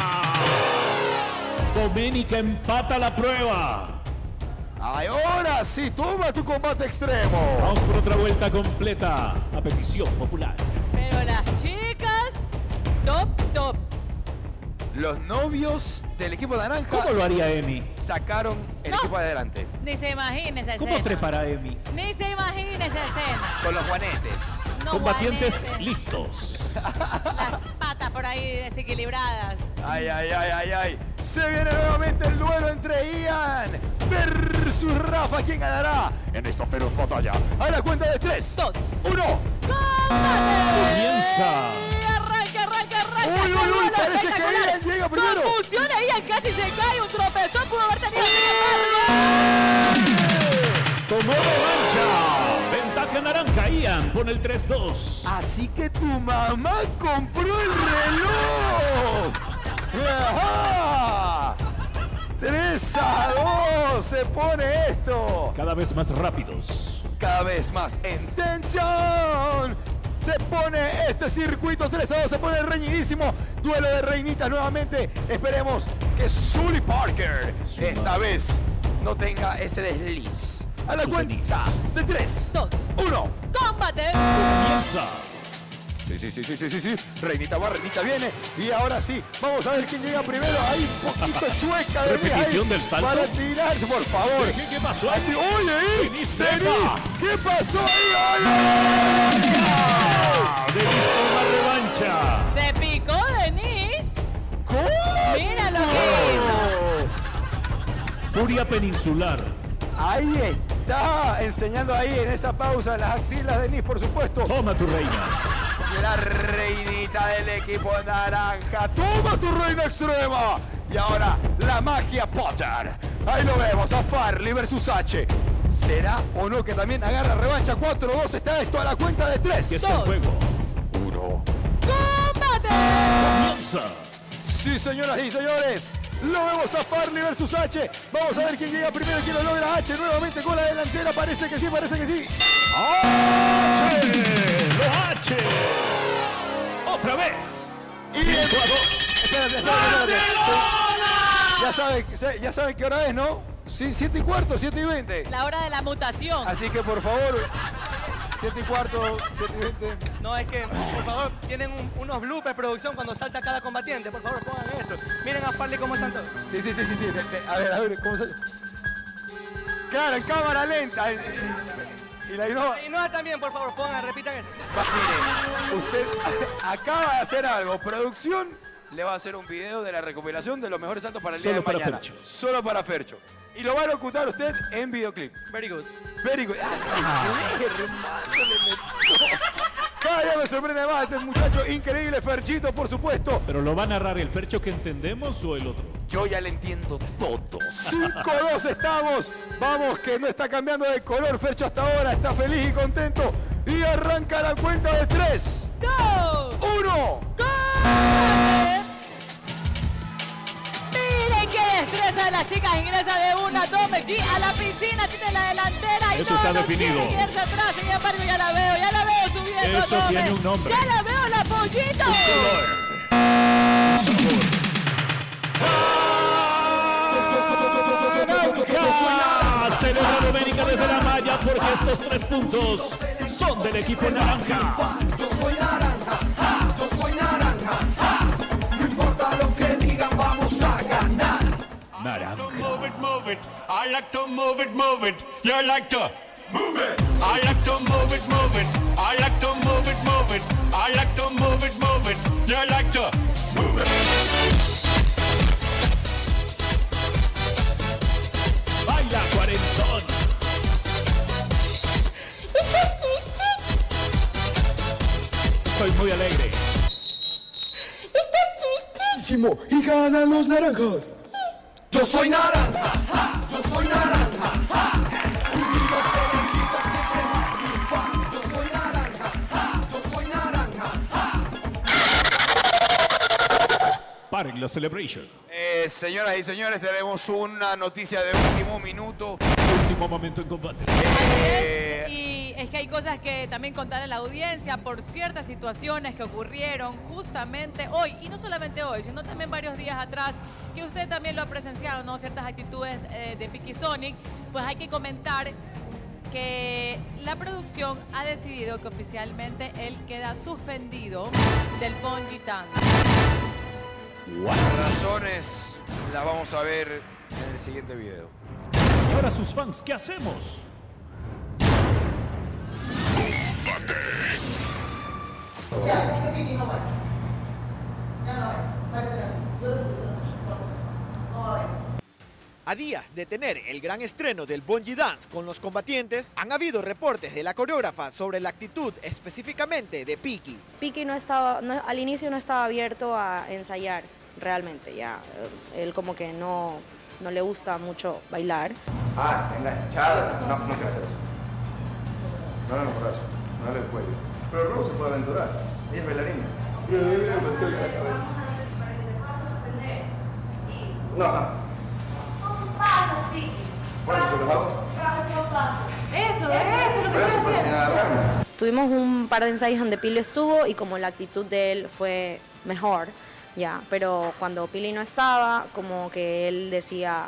Speaker 3: Doménica empata la prueba.
Speaker 10: Ahora sí, toma tu combate extremo.
Speaker 3: Vamos por otra vuelta completa. A petición popular.
Speaker 1: Pero las chicas, top.
Speaker 2: Los novios del equipo naranja
Speaker 3: ¿Cómo lo haría Emi?
Speaker 2: sacaron el equipo adelante.
Speaker 1: Ni se imagina esa escena.
Speaker 3: ¿Cómo trepará Emi?
Speaker 1: Ni se imagina esa escena.
Speaker 2: Con los juanetes.
Speaker 1: No,
Speaker 3: Combatientes
Speaker 1: Juanete.
Speaker 3: listos.
Speaker 1: Las patas por ahí desequilibradas.
Speaker 10: Ay, ay, ay, ay, ay. Se viene nuevamente el duelo entre Ian versus Rafa. ¿Quién ganará en esta feroz batalla? A la cuenta de 3,
Speaker 1: 2,
Speaker 10: 1.
Speaker 3: Comienza.
Speaker 10: Uy, uy, uy, parece que Ian llega primero.
Speaker 1: Confusión, Ian casi se cae, un tropezón pudo haber tenido.
Speaker 3: Tomó revancha. Ventaja naranja. Ian pone el 3-2.
Speaker 10: Así que tu mamá compró el reloj. ¡Ajá! 3-2 se pone esto.
Speaker 3: Cada vez más rápidos.
Speaker 10: Cada vez más en tensión. Se pone este circuito 3-2, se pone reñidísimo. Duelo de reinitas nuevamente. Esperemos que Zully Parker esta vez no tenga ese desliz. A la cuenta de 3,
Speaker 1: 2,
Speaker 10: 1.
Speaker 1: ¡Combate!
Speaker 3: Comienza.
Speaker 10: Sí. Reinita va, Reinita viene. Y ahora sí, vamos a ver quién llega primero. Ahí un poquito chueca de
Speaker 3: Repetición
Speaker 10: ahí
Speaker 3: del salto.
Speaker 10: para tirarse, por favor.
Speaker 3: ¿Qué pasó ahí?
Speaker 10: Así, oye, ahí.
Speaker 3: Denis
Speaker 10: Denis, ¿qué pasó ahí?
Speaker 3: Denis toma revancha.
Speaker 1: Se picó Denis.
Speaker 10: ¿Cómo?
Speaker 1: Mira lo que hizo.
Speaker 3: Furia peninsular.
Speaker 10: Ahí está, enseñando ahí en esa pausa las axilas de Denis, por supuesto.
Speaker 3: Toma tu reina.
Speaker 10: La reinita del equipo naranja. ¡Toma tu reina extrema! Y ahora la magia Potter. Ahí lo vemos, a Farley versus H. ¿Será o no que también agarra revancha? 4-2 está esto a la cuenta de 3.
Speaker 3: ¿Qué está en juego?
Speaker 10: 1.
Speaker 1: ¡Combate!
Speaker 3: Comienza.
Speaker 10: Sí, señoras y señores. Lo vemos a Farley versus H. Vamos a ver quién llega primero y quién lo logra. H nuevamente con la delantera. Parece que sí, parece que sí.
Speaker 3: ¡H! ¡Lo H! ¡Otra vez!
Speaker 10: Y
Speaker 3: 5-2.
Speaker 10: Espérate. Ya saben qué hora es, ¿no? Sí, 7:15, 7:20.
Speaker 1: La hora de la mutación.
Speaker 10: Así que por favor, 7:15, 7:20.
Speaker 8: No, es que, por favor, tienen unos bloopers, producción, cuando salta cada combatiente. Por favor, pongan eso. Miren a Farley cómo saltó.
Speaker 10: Sí. A ver, ¿cómo se...? Claro, en cámara lenta. Y la Innova...
Speaker 8: Y no también, por favor, pongan, repitan eso.
Speaker 10: Mire, usted acaba de hacer algo. Producción le va a hacer un video de la recopilación de los mejores saltos para el día de
Speaker 3: Solo para
Speaker 10: mañana.
Speaker 3: Fercho.
Speaker 10: Solo para Fercho. Y lo va a locutar usted en videoclip.
Speaker 8: Very good.
Speaker 10: Very good. Cada día me sorprende más este muchacho increíble, Ferchito, por supuesto.
Speaker 3: ¿Pero lo va a narrar el Fercho que entendemos o el otro?
Speaker 2: Yo ya le entiendo todo.
Speaker 10: 5-2 estamos. Vamos, que no está cambiando de color. Fercho hasta ahora está feliz y contento. Y arranca la cuenta de 3,
Speaker 1: 2,
Speaker 10: 1.
Speaker 1: Miren qué destreza las chicas ingresa de una, tome G a la piscina, tiene la delantera. Y
Speaker 3: Eso está definido.
Speaker 1: Quiere irse atrás, sin embargo, ya la veo subiendo.
Speaker 3: Eso
Speaker 1: Tome.
Speaker 3: tiene un nombre.
Speaker 1: Ya la veo, la pollito.
Speaker 3: Celebra Doménica desde la malla porque estos 3 puntos son del equipo naranja.
Speaker 11: Yo soy naranja, yo soy naranja. No importa lo que digan, vamos a ganar.
Speaker 3: Naranja.
Speaker 11: Move it, move it. I like to move it, move it. You like to move it. I like to move it, move it. I like to move it, move it. I like to move it, move it. You like to move it.
Speaker 3: Baila cuarentón. Soy muy alegre.
Speaker 10: Y ganan los naranjas.
Speaker 11: Yo soy naranja, yo soy naranja. Unidos el equipo siempre va a triunfar. Yo soy naranja, yo soy naranja.
Speaker 3: Paren la celebration.
Speaker 2: Señoras y señores, tenemos una noticia de último minuto.
Speaker 3: Último momento en combate.
Speaker 1: Y es que hay cosas que también contar a la audiencia por ciertas situaciones que ocurrieron justamente hoy, y no solamente hoy, sino también varios días atrás, que usted también lo ha presenciado, ¿no? Ciertas actitudes de Piqui Sonic. Pues hay que comentar que la producción ha decidido que oficialmente él queda suspendido del Bungee Dance.
Speaker 2: Las razones las vamos a ver en el siguiente video.
Speaker 3: Y ahora sus fans, ¿qué hacemos?
Speaker 4: A días de tener el gran estreno del Bungee Dance con los combatientes, han habido reportes de la coreógrafa sobre la actitud específicamente de Piqui.
Speaker 12: Piqui no estaba, al inicio no estaba abierto a ensayar realmente, ya. Él como que no le gusta mucho bailar.
Speaker 6: Enganchada. No quiero hacer eso. No le por eso. No le cuello. Pero Rose se puede aventurar. Ella es bailarina. No.
Speaker 9: Eso es lo que estoy haciendo.
Speaker 12: Tuvimos un par de ensayos donde Pili estuvo y como la actitud de él fue mejor, ya, pero cuando Pili no estaba, como que él decía,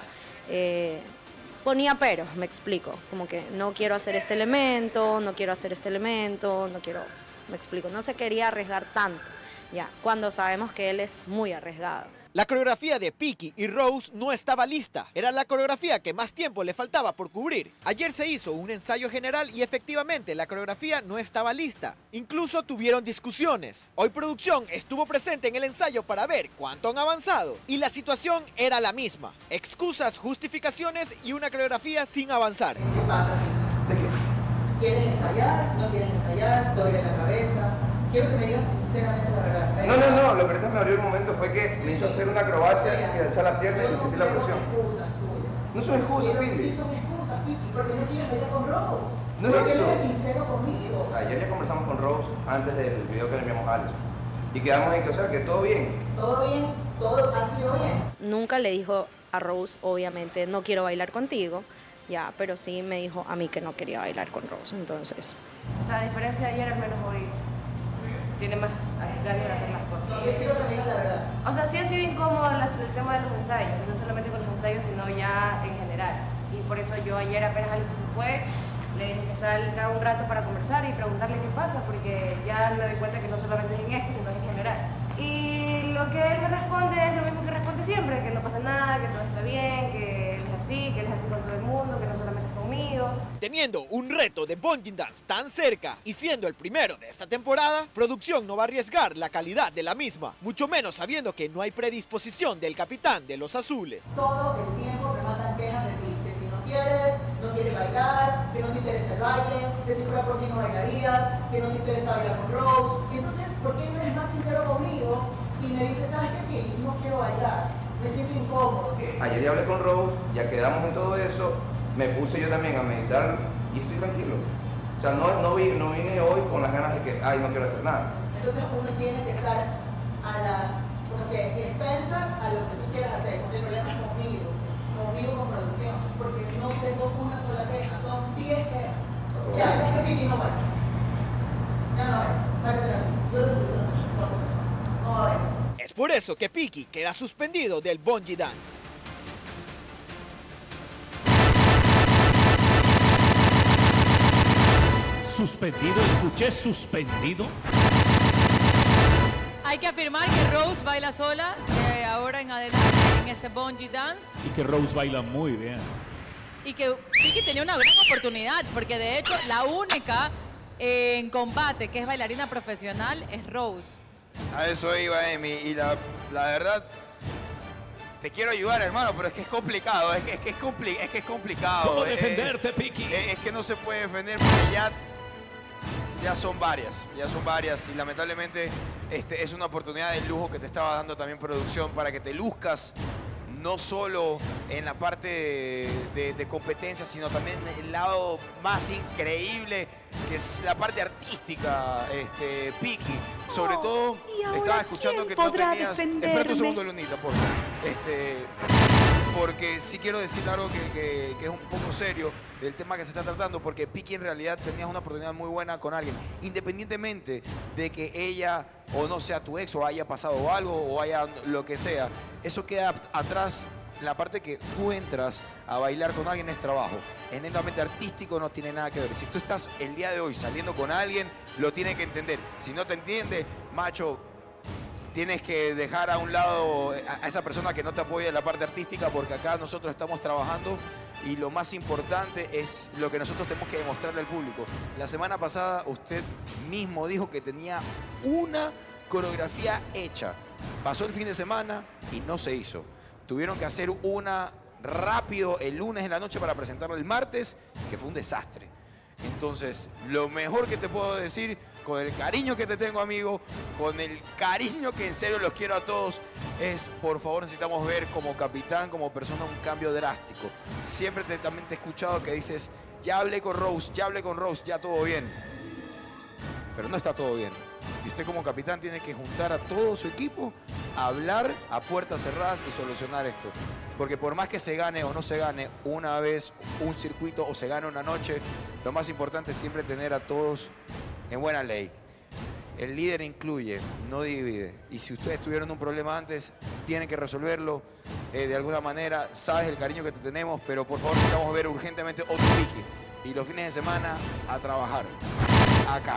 Speaker 12: ponía peros, me explico, como que no quiero hacer este elemento, no quiero hacer este elemento, no quiero, me explico, no se quería arriesgar tanto, ya, cuando sabemos que él es muy arriesgado.
Speaker 4: La coreografía de Piqui y Rose no estaba lista. Era la coreografía que más tiempo le faltaba por cubrir. Ayer se hizo un ensayo general y efectivamente la coreografía no estaba lista. Incluso tuvieron discusiones. Hoy producción estuvo presente en el ensayo para ver cuánto han avanzado. Y la situación era la misma. Excusas, justificaciones y una coreografía sin avanzar.
Speaker 20: ¿Qué pasa? ¿Quieren ensayar? ¿No quieren ensayar? ¿Doble la cabeza? Quiero que me digas sinceramente la verdad.
Speaker 6: No, lo que ahorita me abrió el momento fue que me hizo hacer una acrobacia y alzar la pierna y sentir la presión. No son excusas, Pili.
Speaker 20: Sí son excusas, Piqui, porque no quieres bailar con Rose.
Speaker 6: No es
Speaker 20: porque
Speaker 6: eso.
Speaker 20: no eres sincero conmigo.
Speaker 6: Ayer ya conversamos con Rose antes del video que le enviamos a Alex. Y quedamos en que, o sea, que todo bien.
Speaker 20: Todo bien, todo ha sido bien.
Speaker 12: Nunca le dijo a Rose, obviamente, no quiero bailar contigo, ya, pero sí me dijo a mí que no quería bailar con Rose, entonces.
Speaker 9: O sea, a diferencia de ayer, al menos hoy tiene más ganas de hacer las cosas.
Speaker 20: Sí, yo quiero que me digas la verdad.
Speaker 9: O sea, sí ha sido incómodo el tema de los ensayos, y no solamente con los ensayos, sino ya en general. Y por eso yo ayer apenas Alex se fue, le dije que salga un rato para conversar y preguntarle qué pasa, porque ya me doy cuenta que no solamente es en esto, sino en general. Y lo que él me responde es lo mismo que responde siempre, que no pasa nada, que todo está bien, que él es así, que él es así con todo el mundo, que no solamente es conmigo.
Speaker 4: Teniendo un reto de Bungee Dance tan cerca y siendo el primero de esta temporada, producción no va a arriesgar la calidad de la misma, mucho menos sabiendo que no hay predisposición del capitán de los azules.
Speaker 20: Todo el tiempo me mandan quejas de ti, que si no quieres bailar, que no te interesa el baile, que si fuera por ti no bailarías, que no te interesa bailar con Rose. Entonces, ¿por qué no eres más sincero conmigo y me dices, ¿sabes qué? No quiero bailar, me siento incómodo?
Speaker 6: Ayer ya hablé con Rose, ya quedamos en todo eso, me puse yo también a meditar y estoy tranquilo. O sea, no vine hoy con las ganas de que, no quiero hacer nada.
Speaker 20: Entonces uno tiene que estar a las, como que expensas a lo que tú quieras hacer, porque el problema es conmigo. conmigo con producción, porque no tengo una sola queja, son 10 quejas. Ya, sabes que Piki no va. Ya no va. Sácate la luz. Yo lo soluciono. No va a haber.
Speaker 4: Es por eso que Piki queda suspendido del Bungee Dance.
Speaker 3: Suspendido, escuché suspendido.
Speaker 1: Hay que afirmar que Rose baila sola de ahora en adelante en este Bungee Dance.
Speaker 3: Y que Rose baila muy bien.
Speaker 1: Y que Piki tenía una gran oportunidad, porque de hecho la única en combate que es bailarina profesional es Rose.
Speaker 2: A eso iba, Emi, y la verdad, te quiero ayudar, hermano, pero es que es complicado, es que es complicado.
Speaker 3: ¿Cómo defenderte, Piki?
Speaker 2: Es que no se puede defender porque ya son varias, y lamentablemente es una oportunidad de lujo que te estaba dando también producción para que te luzcas no solo en la parte de competencia, sino también el lado más increíble, que es la parte artística, Piki. Sobre todo, estaba escuchando que no tenías... Espera un segundo, Lunita, por favor. Porque sí quiero decir algo que es un poco serio del tema que se está tratando, porque Piki en realidad tenías una oportunidad muy buena con alguien, independientemente de que ella o no sea tu ex, o haya pasado algo, o haya lo que sea. Eso queda atrás. La parte que tú entras a bailar con alguien es trabajo. Es netamente artístico, no tiene nada que ver. Si tú estás el día de hoy saliendo con alguien, lo tienes que entender. Si no te entiende, macho, tienes que dejar a un lado a esa persona que no te apoya en la parte artística, porque acá nosotros estamos trabajando y lo más importante es lo que nosotros tenemos que demostrarle al público. La semana pasada usted mismo dijo que tenía una coreografía hecha. Pasó el fin de semana y no se hizo. Tuvieron que hacer una rápido el lunes en la noche para presentarla el martes, que fue un desastre. Entonces, lo mejor que te puedo decir, con el cariño que te tengo, amigo, con el cariño que en serio los quiero a todos, es, por favor, necesitamos ver como capitán, como persona, un cambio drástico. Siempre también te he escuchado que dices, ya hablé con Rose, ya todo bien. Pero no está todo bien. Y usted como capitán tiene que juntar a todo su equipo, hablar a puertas cerradas y solucionar esto. Porque por más que se gane o no se gane una vez un circuito o se gane una noche, lo más importante es siempre tener a todos en buena ley. El líder incluye, no divide. Y si ustedes tuvieron un problema antes, tienen que resolverlo de alguna manera. Sabes el cariño que te tenemos, pero por favor necesitamos ver urgentemente otro Piki. Y los fines de semana a trabajar acá.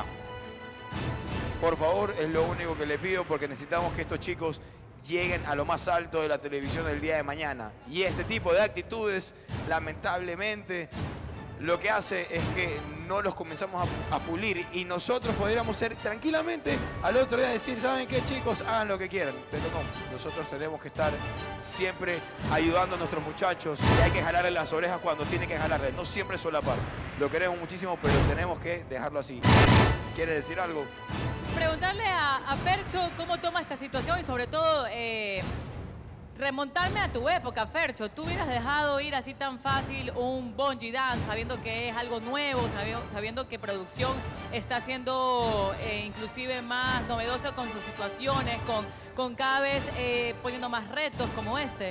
Speaker 2: Por favor, es lo único que le pido, porque necesitamos que estos chicos lleguen a lo más alto de la televisión del día de mañana. Y este tipo de actitudes, lamentablemente, lo que hace es que no los comenzamos a pulir, y nosotros podríamos ser tranquilamente al otro día decir, ¿saben qué, chicos? Hagan lo que quieran. Pero no, nosotros tenemos que estar siempre ayudando a nuestros muchachos, y hay que jalarle las orejas cuando tiene que jalarle, no siempre solapar. Lo queremos muchísimo, pero tenemos que dejarlo así. ¿Quieres decir algo?
Speaker 1: Preguntarle a Fercho cómo toma esta situación y sobre todo remontarme a tu época, Fercho. ¿Tú hubieras dejado ir así tan fácil un Bungee Dance sabiendo que es algo nuevo, sabiendo que producción está siendo inclusive más novedosa con sus situaciones, con cada vez poniendo más retos como este?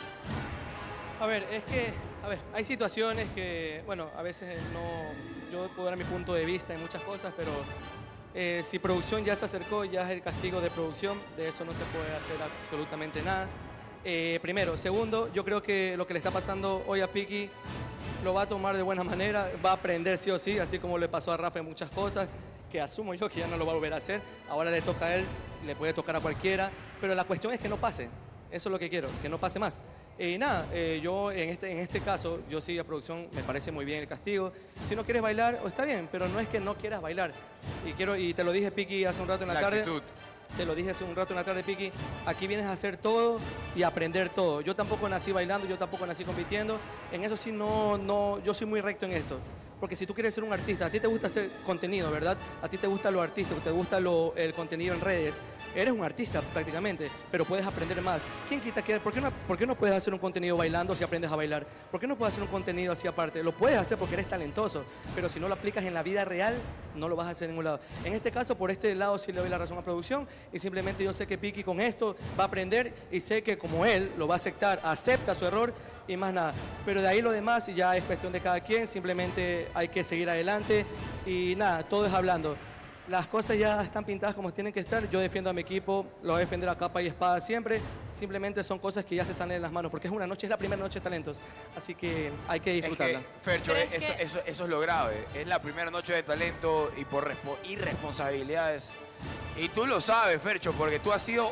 Speaker 8: A ver, hay situaciones que, bueno, a veces yo puedo dar mi punto de vista en muchas cosas, pero si producción ya se acercó, ya es el castigo de producción, de eso no se puede hacer absolutamente nada. Primero. Segundo, yo creo que lo que le está pasando hoy a Piki lo va a tomar de buena manera, va a aprender sí o sí, así como le pasó a Rafa en muchas cosas, que asumo yo que ya no lo va a volver a hacer. Ahora le toca a él, le puede tocar a cualquiera, pero la cuestión es que no pase. Eso es lo que quiero, que no pase más. Yo en este caso, yo sí, a producción me parece muy bien el castigo. Si no quieres bailar, está bien, pero no es que no quieras bailar. Y te lo dije, Piki, hace un rato en la tarde.
Speaker 2: Actitud.
Speaker 8: Te lo dije hace un rato en la tarde, Piki. Aquí vienes a hacer todo y a aprender todo. Yo tampoco nací bailando, yo tampoco nací compitiendo. En eso sí, yo soy muy recto en eso. Porque si tú quieres ser un artista, a ti te gusta hacer contenido, ¿verdad? A ti te gusta lo artístico, te gusta el contenido en redes. Eres un artista prácticamente, pero puedes aprender más. ¿Quién quita que... ¿Por qué no puedes hacer un contenido bailando si aprendes a bailar? ¿Por qué no puedes hacer un contenido así aparte? Lo puedes hacer porque eres talentoso, pero si no lo aplicas en la vida real, no lo vas a hacer en ningún lado. En este caso, por este lado sí le doy la razón a producción, y simplemente yo sé que Piki con esto va a aprender, y sé que como él lo va a aceptar, acepta su error, y más nada. Pero de ahí lo demás ya es cuestión de cada quien, simplemente hay que seguir adelante y nada, todo es hablando. Las cosas ya están pintadas como tienen que estar, yo defiendo a mi equipo, lo voy a defender a capa y espada siempre, simplemente son cosas que ya se salen en las manos, porque es una noche, es la primera noche de talentos, así que hay que disfrutarla.
Speaker 2: Fercho, eso es lo grave, es la primera noche de talento y por irresponsabilidades. Y tú lo sabes, Fercho, porque tú has sido,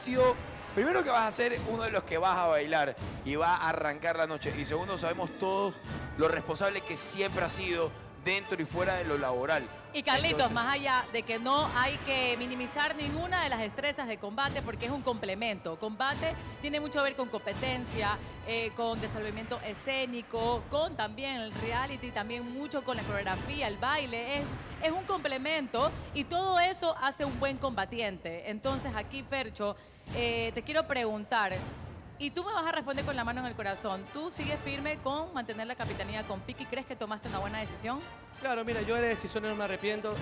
Speaker 2: primero que vas a ser uno de los que vas a bailar y va a arrancar la noche, y segundo, sabemos todos lo responsable que siempre has sido dentro y fuera de lo laboral.
Speaker 1: Y Carlitos, más allá de que no hay que minimizar ninguna de las destrezas de combate porque es un complemento. Combate tiene mucho que ver con competencia, con desenvolvimiento escénico, con también el reality, también mucho con la coreografía, el baile. Es un complemento y todo eso hace un buen combatiente. Entonces aquí, Fercho, te quiero preguntar, y tú me vas a responder con la mano en el corazón, ¿tú sigues firme con mantener la capitanía con Piqui? ¿Crees que tomaste una buena decisión?
Speaker 8: Claro, mira, yo de la decisión no me arrepiento.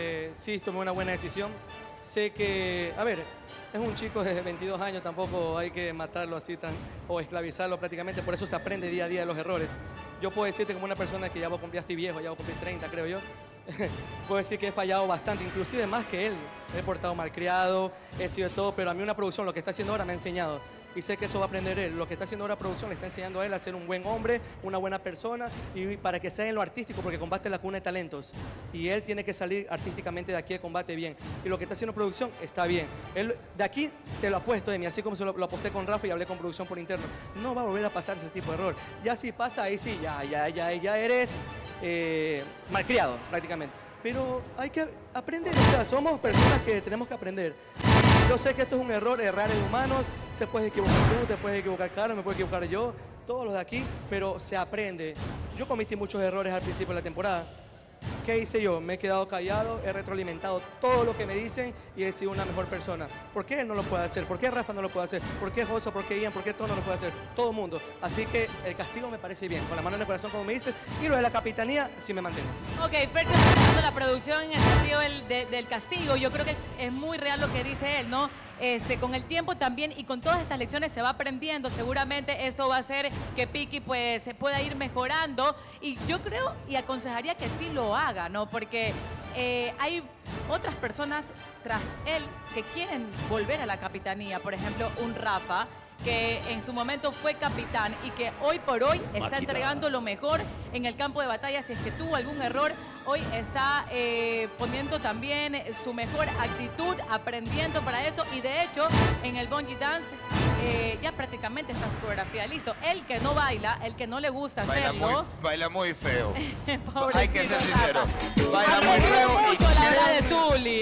Speaker 8: Sí, tomé una buena decisión. Sé que, a ver, es un chico de 22 años, tampoco hay que matarlo así o esclavizarlo prácticamente. Por eso se aprende día a día de los errores. Yo puedo decirte como una persona que ya estoy viejo, ya voy a cumplir 30, creo yo. Puedo decir que he fallado bastante, inclusive más que él. He portado malcriado, he sido todo, pero a mí una producción, lo que está haciendo ahora, me ha enseñado. Y sé que eso va a aprender él. Lo que está haciendo ahora producción le está enseñando a él a ser un buen hombre, una buena persona y para que sea en lo artístico, porque combate la cuna de talentos. Y él tiene que salir artísticamente de aquí de combate bien. Y lo que está haciendo producción está bien. Él, de aquí te lo apuesto, Emi, así como se lo aposté con Rafa y hablé con producción por interno. No va a volver a pasar ese tipo de error. Ya si pasa, ahí sí, ya eres malcriado prácticamente. Pero hay que aprender, o sea, somos personas que tenemos que aprender. Yo sé que esto es un error, errar en humanos, te puedes equivocar tú, te puedes equivocar Carlos, me puedo equivocar yo, todos los de aquí, pero se aprende. Yo cometí muchos errores al principio de la temporada. ¿Qué hice yo? Me he quedado callado, he retroalimentado todo lo que me dicen y he sido una mejor persona. ¿Por qué él no lo puede hacer? ¿Por qué Rafa no lo puede hacer? ¿Por qué Joso? ¿Por qué Ian? ¿Por qué todo no lo puede hacer? Todo el mundo. Así que el castigo me parece bien, con la mano en el corazón como me dices, y lo de la capitanía sí me mantengo.
Speaker 1: Ok, Fercho está haciendo la producción en el sentido del castigo. Yo creo que es muy real lo que dice él, ¿no? Con el tiempo también y con todas estas lecciones se va aprendiendo. Seguramente esto va a hacer que Piqui pues se pueda ir mejorando y yo creo y aconsejaría que sí lo haga, ¿no? Porque hay otras personas tras él que quieren volver a la capitanía. Por ejemplo, un Rafa que en su momento fue capitán y que hoy por hoy está entregando lo mejor en el campo de batalla. Si es que tuvo algún error, hoy está poniendo también su mejor actitud, aprendiendo para eso. Y de hecho, en el Bungee Dance ya prácticamente está su coreografía listo. El que no baila, el que no le gusta hacerlo...
Speaker 2: Baila muy feo.
Speaker 1: Pobrecito
Speaker 2: Hay que ser sincero.
Speaker 1: Rafa.
Speaker 2: Baila muy feo.
Speaker 1: Mucho la verdad de Zully.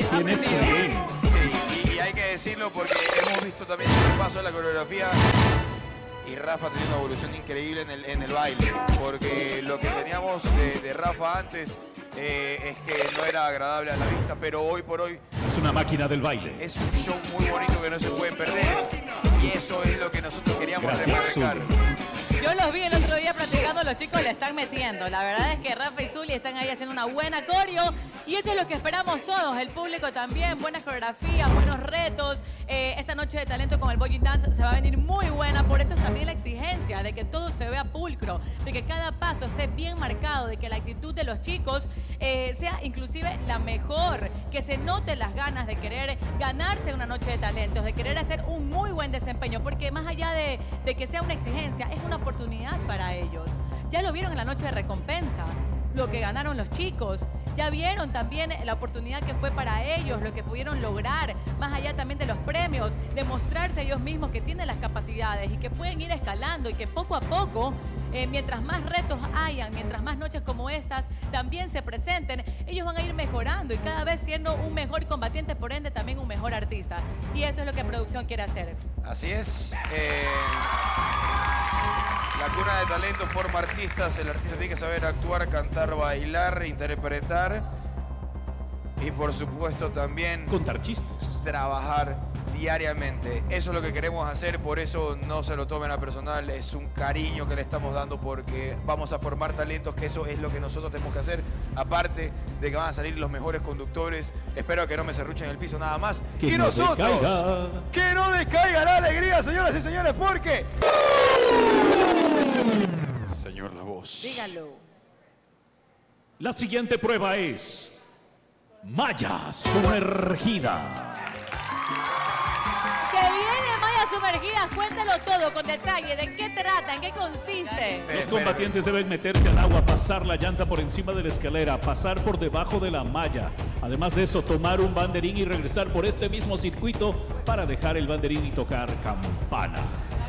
Speaker 2: Y hay que decirlo porque hemos visto también el paso de la coreografía y Rafa tenía una evolución increíble en el baile, porque lo que teníamos de Rafa antes es que no era agradable a la vista, pero hoy por hoy
Speaker 3: es una máquina del baile.
Speaker 2: Es un show muy bonito que no se puede perder y eso es lo que nosotros queríamos remarcar.
Speaker 1: Yo los vi el otro día practicando, los chicos le están metiendo. La verdad es que Rafa y Zully están ahí haciendo una buena coreo y eso es lo que esperamos todos, el público también, buenas coreografías, buenos retos. Esta noche de talento con el Bungee Dance se va a venir muy buena, por eso es también la exigencia de que todo se vea pulcro, de que cada paso esté bien marcado, de que la actitud de los chicos sea inclusive la mejor, que se noten las ganas de querer ganarse una noche de talentos, de querer hacer un muy buen desempeño, porque más allá de que sea una exigencia, es una oportunidad para ellos. Ya lo vieron en la noche de recompensa, lo que ganaron los chicos. Ya vieron también la oportunidad que fue para ellos, lo que pudieron lograr, más allá también de los premios, demostrarse ellos mismos que tienen las capacidades y que pueden ir escalando y que poco a poco, mientras más retos hayan, mientras más noches como estas también se presenten, ellos van a ir mejorando y cada vez siendo un mejor combatiente, por ende también un mejor artista. Y eso es lo que producción quiere hacer.
Speaker 2: Así es. La cuna de talento forma artistas. El artista tiene que saber actuar, cantar, bailar, interpretar y por supuesto también
Speaker 3: contar chistes,
Speaker 2: trabajar diariamente. Eso es lo que queremos hacer, por eso no se lo tomen a personal, es un cariño que le estamos dando porque vamos a formar talentos, que eso es lo que nosotros tenemos que hacer, aparte de que van a salir los mejores conductores. Espero que no me serruchen el piso nada más.
Speaker 10: Y nosotros, que no decaiga la alegría, señoras y señores, porque Señor La Voz.
Speaker 1: Dígalo.
Speaker 3: La siguiente prueba es malla sumergida.
Speaker 1: Se viene mallas sumergidas, cuéntalo todo con detalle. ¿De qué trata? ¿En qué consiste?
Speaker 3: Los combatientes deben meterse al agua, pasar la llanta por encima de la escalera, pasar por debajo de la malla. Además de eso, tomar un banderín y regresar por este mismo circuito para dejar el banderín y tocar campana.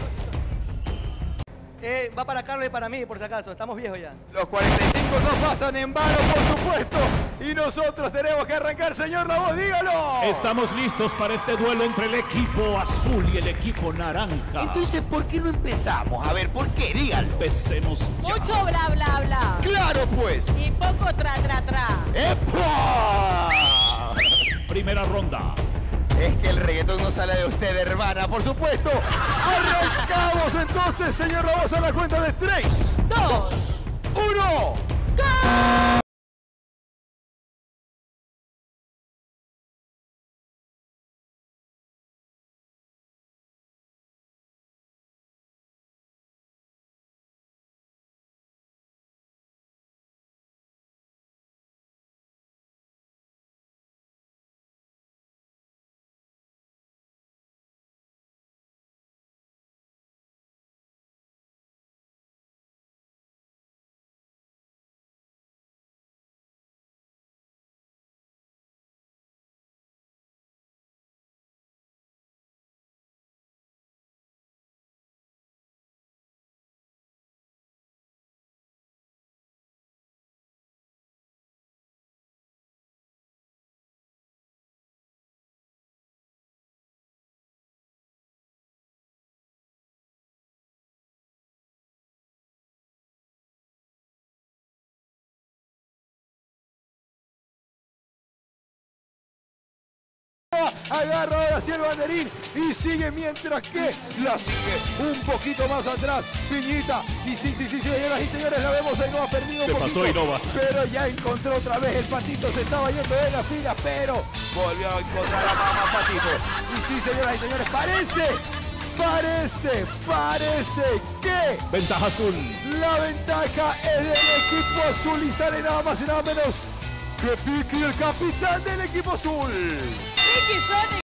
Speaker 8: Va para Carlos y para mí, por si acaso. Estamos viejos ya.
Speaker 10: Los 45 no pasan en vano, por supuesto. Y nosotros tenemos que arrancar, señor La Voz, dígalo.
Speaker 3: Estamos listos para este duelo entre el equipo azul y el equipo naranja.
Speaker 10: Entonces, ¿por qué no empezamos? A ver, ¿por qué? Dígalo.
Speaker 3: Empecemos ya.
Speaker 1: Mucho bla, bla, bla.
Speaker 10: ¡Claro, pues!
Speaker 1: Y poco tra, tra, tra.
Speaker 10: ¡Epa!
Speaker 3: Primera ronda.
Speaker 10: Es que el reggaetón no sale de usted, hermana, por supuesto. Arrancamos entonces, señor La Voz, a la cuenta de 3,
Speaker 1: 2,
Speaker 10: 1. Agarra ahora sí el banderín y sigue mientras que la sigue un poquito más atrás Piñita. Y sí, señoras y señores, la vemos ahí, no ha perdido un poquito.
Speaker 3: Se pasó y no va.
Speaker 10: Pero ya encontró otra vez el Patito, se estaba yendo de la fila, pero volvió a encontrar a mamá Patito. Y sí, señoras y señores, parece que
Speaker 3: ventaja azul.
Speaker 10: La ventaja es del equipo azul y sale nada más y nada menos que Piqui, el capitán del equipo azul.
Speaker 1: Piqui Sonic.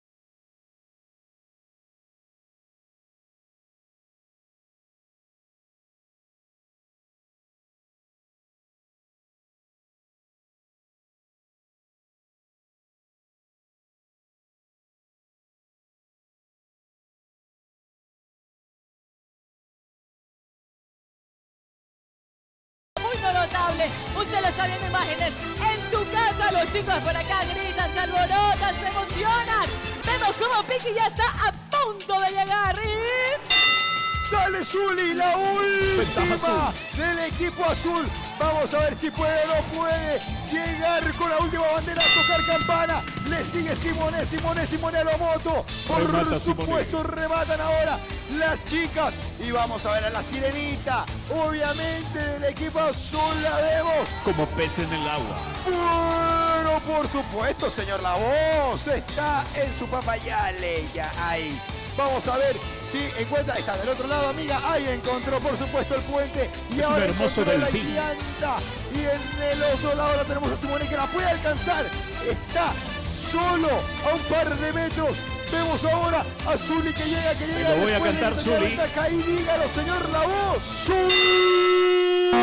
Speaker 1: Notable, usted lo está viendo imágenes en su casa, los chicos por acá gritan, se alborotan, se emocionan. Vemos cómo Piqui ya está a punto de llegar y
Speaker 10: sale Zuli, la última del equipo azul. Vamos a ver si puede o no puede llegar con la última bandera a tocar campana. Le sigue Simone a lo moto. Por supuesto, rematan ahora las chicas. Y vamos a ver a la sirenita. Obviamente del equipo azul la vemos
Speaker 3: como pez en el agua.
Speaker 10: Bueno, por supuesto, señor La Voz. Está en su papayale ya ahí. Vamos a ver si encuentra, está del otro lado, amiga, ahí encontró por supuesto el puente y
Speaker 3: es
Speaker 10: ahora
Speaker 3: un hermoso
Speaker 10: encontró la
Speaker 3: delfín.
Speaker 10: llanta. Y en el otro lado ahora tenemos a Simone que la puede alcanzar, está solo a un par de metros. Vemos ahora a Zuli que llega,
Speaker 3: lo voy a cantar, Zuli.
Speaker 10: Y dígalo, señor La Voz.
Speaker 3: Zuli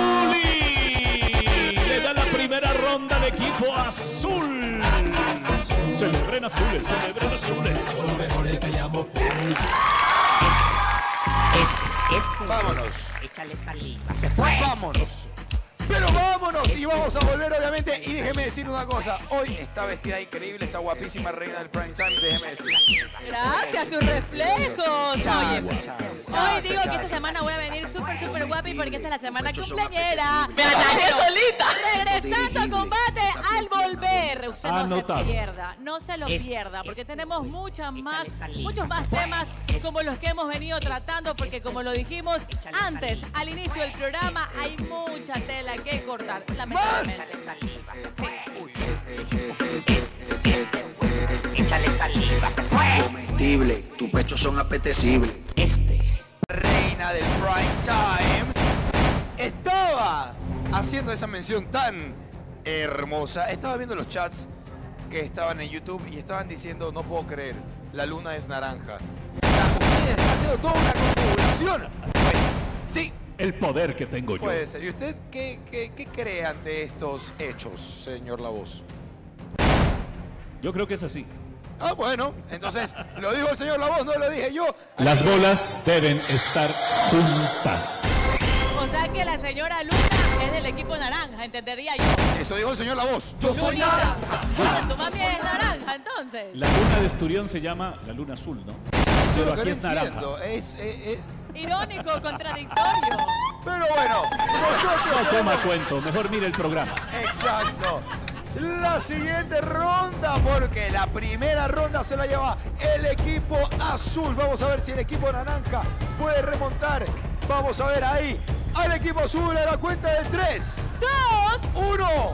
Speaker 3: le da la primera ronda al equipo azul. Celebren azules, celebren azules.
Speaker 11: Son mejores que llamo
Speaker 10: Vámonos.
Speaker 11: Échale saliva. Se fue.
Speaker 10: Vámonos. Pero vámonos y vamos a volver obviamente. Y déjeme decir una cosa. Hoy está vestida increíble, está guapísima reina del prime time. Déjeme decir.
Speaker 1: gracias, tus reflejos. Oye, hoy digo que esta semana voy a venir súper guapi porque esta es la semana cumpleañera. Me ataqué solita. Regresando a combate al volver. Usted no se pierda, no se lo pierda, porque tenemos muchos más temas como los que hemos venido tratando, porque como lo dijimos antes, al inicio del programa, hay mucha tela que cortar. Lamentablemente.
Speaker 11: Échale saliva.
Speaker 21: Comestible, tus pechos son apetecibles.
Speaker 2: Reina reina del prime time, estaba haciendo esa mención tan hermosa. Estaba viendo los chats que estaban en YouTube y estaban diciendo, no puedo creer, la luna es naranja. O sea, ustedes están haciendo toda una configuración. Pues, sí.
Speaker 3: El poder que tengo yo.
Speaker 2: Puede ser. ¿Y usted qué cree ante estos hechos, señor La Voz?
Speaker 3: Yo creo que es así.
Speaker 2: Ah, bueno, entonces lo dijo el señor La Voz, no lo dije yo.
Speaker 3: Las bolas deben estar juntas.
Speaker 1: O sea que la señora Luna es del equipo naranja, entendería yo.
Speaker 2: Eso dijo el señor La Voz.
Speaker 1: Yo soy naranja. Bueno, tu mami es naranja, entonces.
Speaker 3: La luna de Esturión se llama la luna azul, ¿no? Pero aquí es naranja.
Speaker 1: Irónico, contradictorio.
Speaker 2: Pero bueno, nosotros...
Speaker 3: No toma cuento, mejor mire el programa.
Speaker 10: Exacto. La siguiente ronda, porque la primera ronda se la lleva el equipo azul. Vamos a ver si el equipo naranja puede remontar. Vamos a ver ahí al equipo azul a la cuenta de 3,
Speaker 1: 2,
Speaker 10: 1.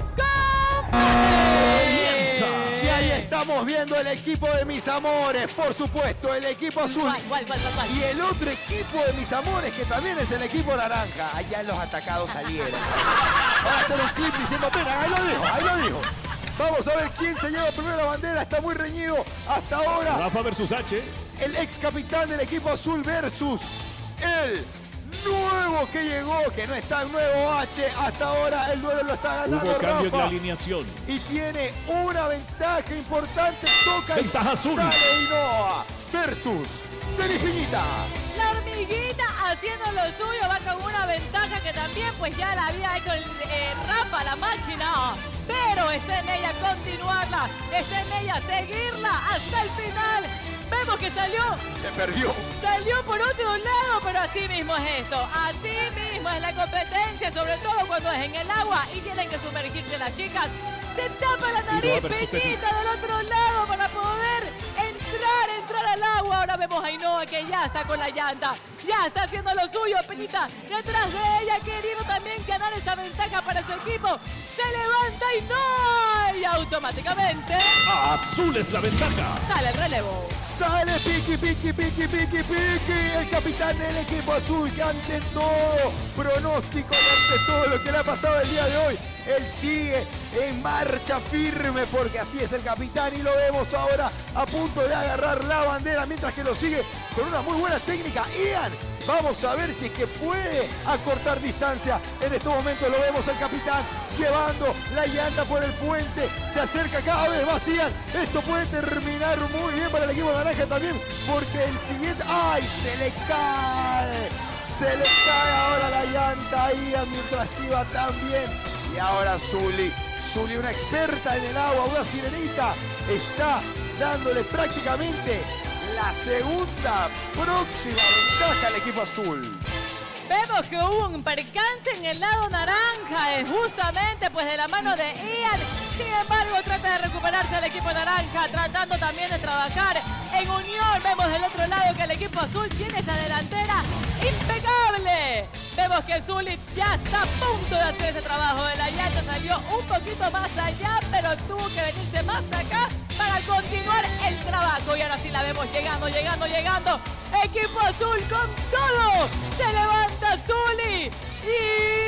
Speaker 10: Y ahí estamos viendo el equipo de mis amores, por supuesto, el equipo azul.
Speaker 1: ¿Cuál?
Speaker 10: Y el otro equipo de mis amores, que también es el equipo naranja.
Speaker 2: Allá los atacados salieron.
Speaker 10: Van a hacer un clip diciendo, mira, ahí lo dijo. Vamos a ver quién se lleva primero la bandera. Está muy reñido hasta ahora.
Speaker 3: Rafa versus H.
Speaker 10: El ex capitán del equipo azul versus el nuevo que llegó, que no es tan nuevo, H. Hasta ahora el duelo lo está ganando
Speaker 3: Hubo cambio en
Speaker 10: Rafa.
Speaker 3: la alineación.
Speaker 10: Y tiene una ventaja importante. Toca
Speaker 3: Ventaja
Speaker 10: y
Speaker 3: azul.
Speaker 10: sale Hinoa versus Derifinita.
Speaker 1: La hormiguita haciendo lo suyo va con una ventaja que también pues ya la había hecho el Rafa, la máquina. Pero está en ella continuarla, está en ella seguirla hasta el final. Vemos que salió.
Speaker 2: Se perdió.
Speaker 1: Salió por otro lado, pero así mismo es esto. Así mismo es la competencia, sobre todo cuando es en el agua y tienen que sumergirse las chicas. Se tapa la nariz, Peñita, del otro lado para poder entrar al agua. Ahora vemos a Ainhoa que ya está con la llanta. Ya está haciendo lo suyo, Peñita. Detrás de ella, queriendo también ganar esa ventaja para su equipo. Se levanta Ainhoa y automáticamente...
Speaker 3: Azul es la ventaja.
Speaker 1: Sale el relevo.
Speaker 10: Sale Piki. El capitán del equipo azul que ante todo pronóstico y ante todo lo que le ha pasado el día de hoy, él sigue en marcha firme porque así es el capitán y lo vemos ahora a punto de agarrar la bandera mientras que lo sigue con una muy buena técnica. Ian, vamos a ver si es que puede acortar distancia. En estos momentos lo vemos al capitán llevando la llanta por el puente. Se acerca cada vez más Ian. Esto puede terminar muy bien para el equipo naranja también porque el siguiente... ¡Ay! Se le cae. Se le cae ahora la llanta a Ian mientras iba tan bien. Y ahora Zuli, una experta en el agua, una sirenita, está dándole prácticamente la segunda próxima ventaja al equipo azul.
Speaker 1: Vemos que hubo un percance en el lado naranja, justamente pues de la mano de Ian. Sin embargo, trata de recuperarse el equipo naranja, tratando también de trabajar en unión. Vemos del otro lado que el equipo azul tiene esa delantera impecable. Vemos que Zuli ya está a punto de hacer ese trabajo de la llanta. Salió un poquito más allá, pero tuvo que venirse más acá para continuar el trabajo. Y ahora sí la vemos llegando. Equipo azul con todo. Se levanta Zuli y...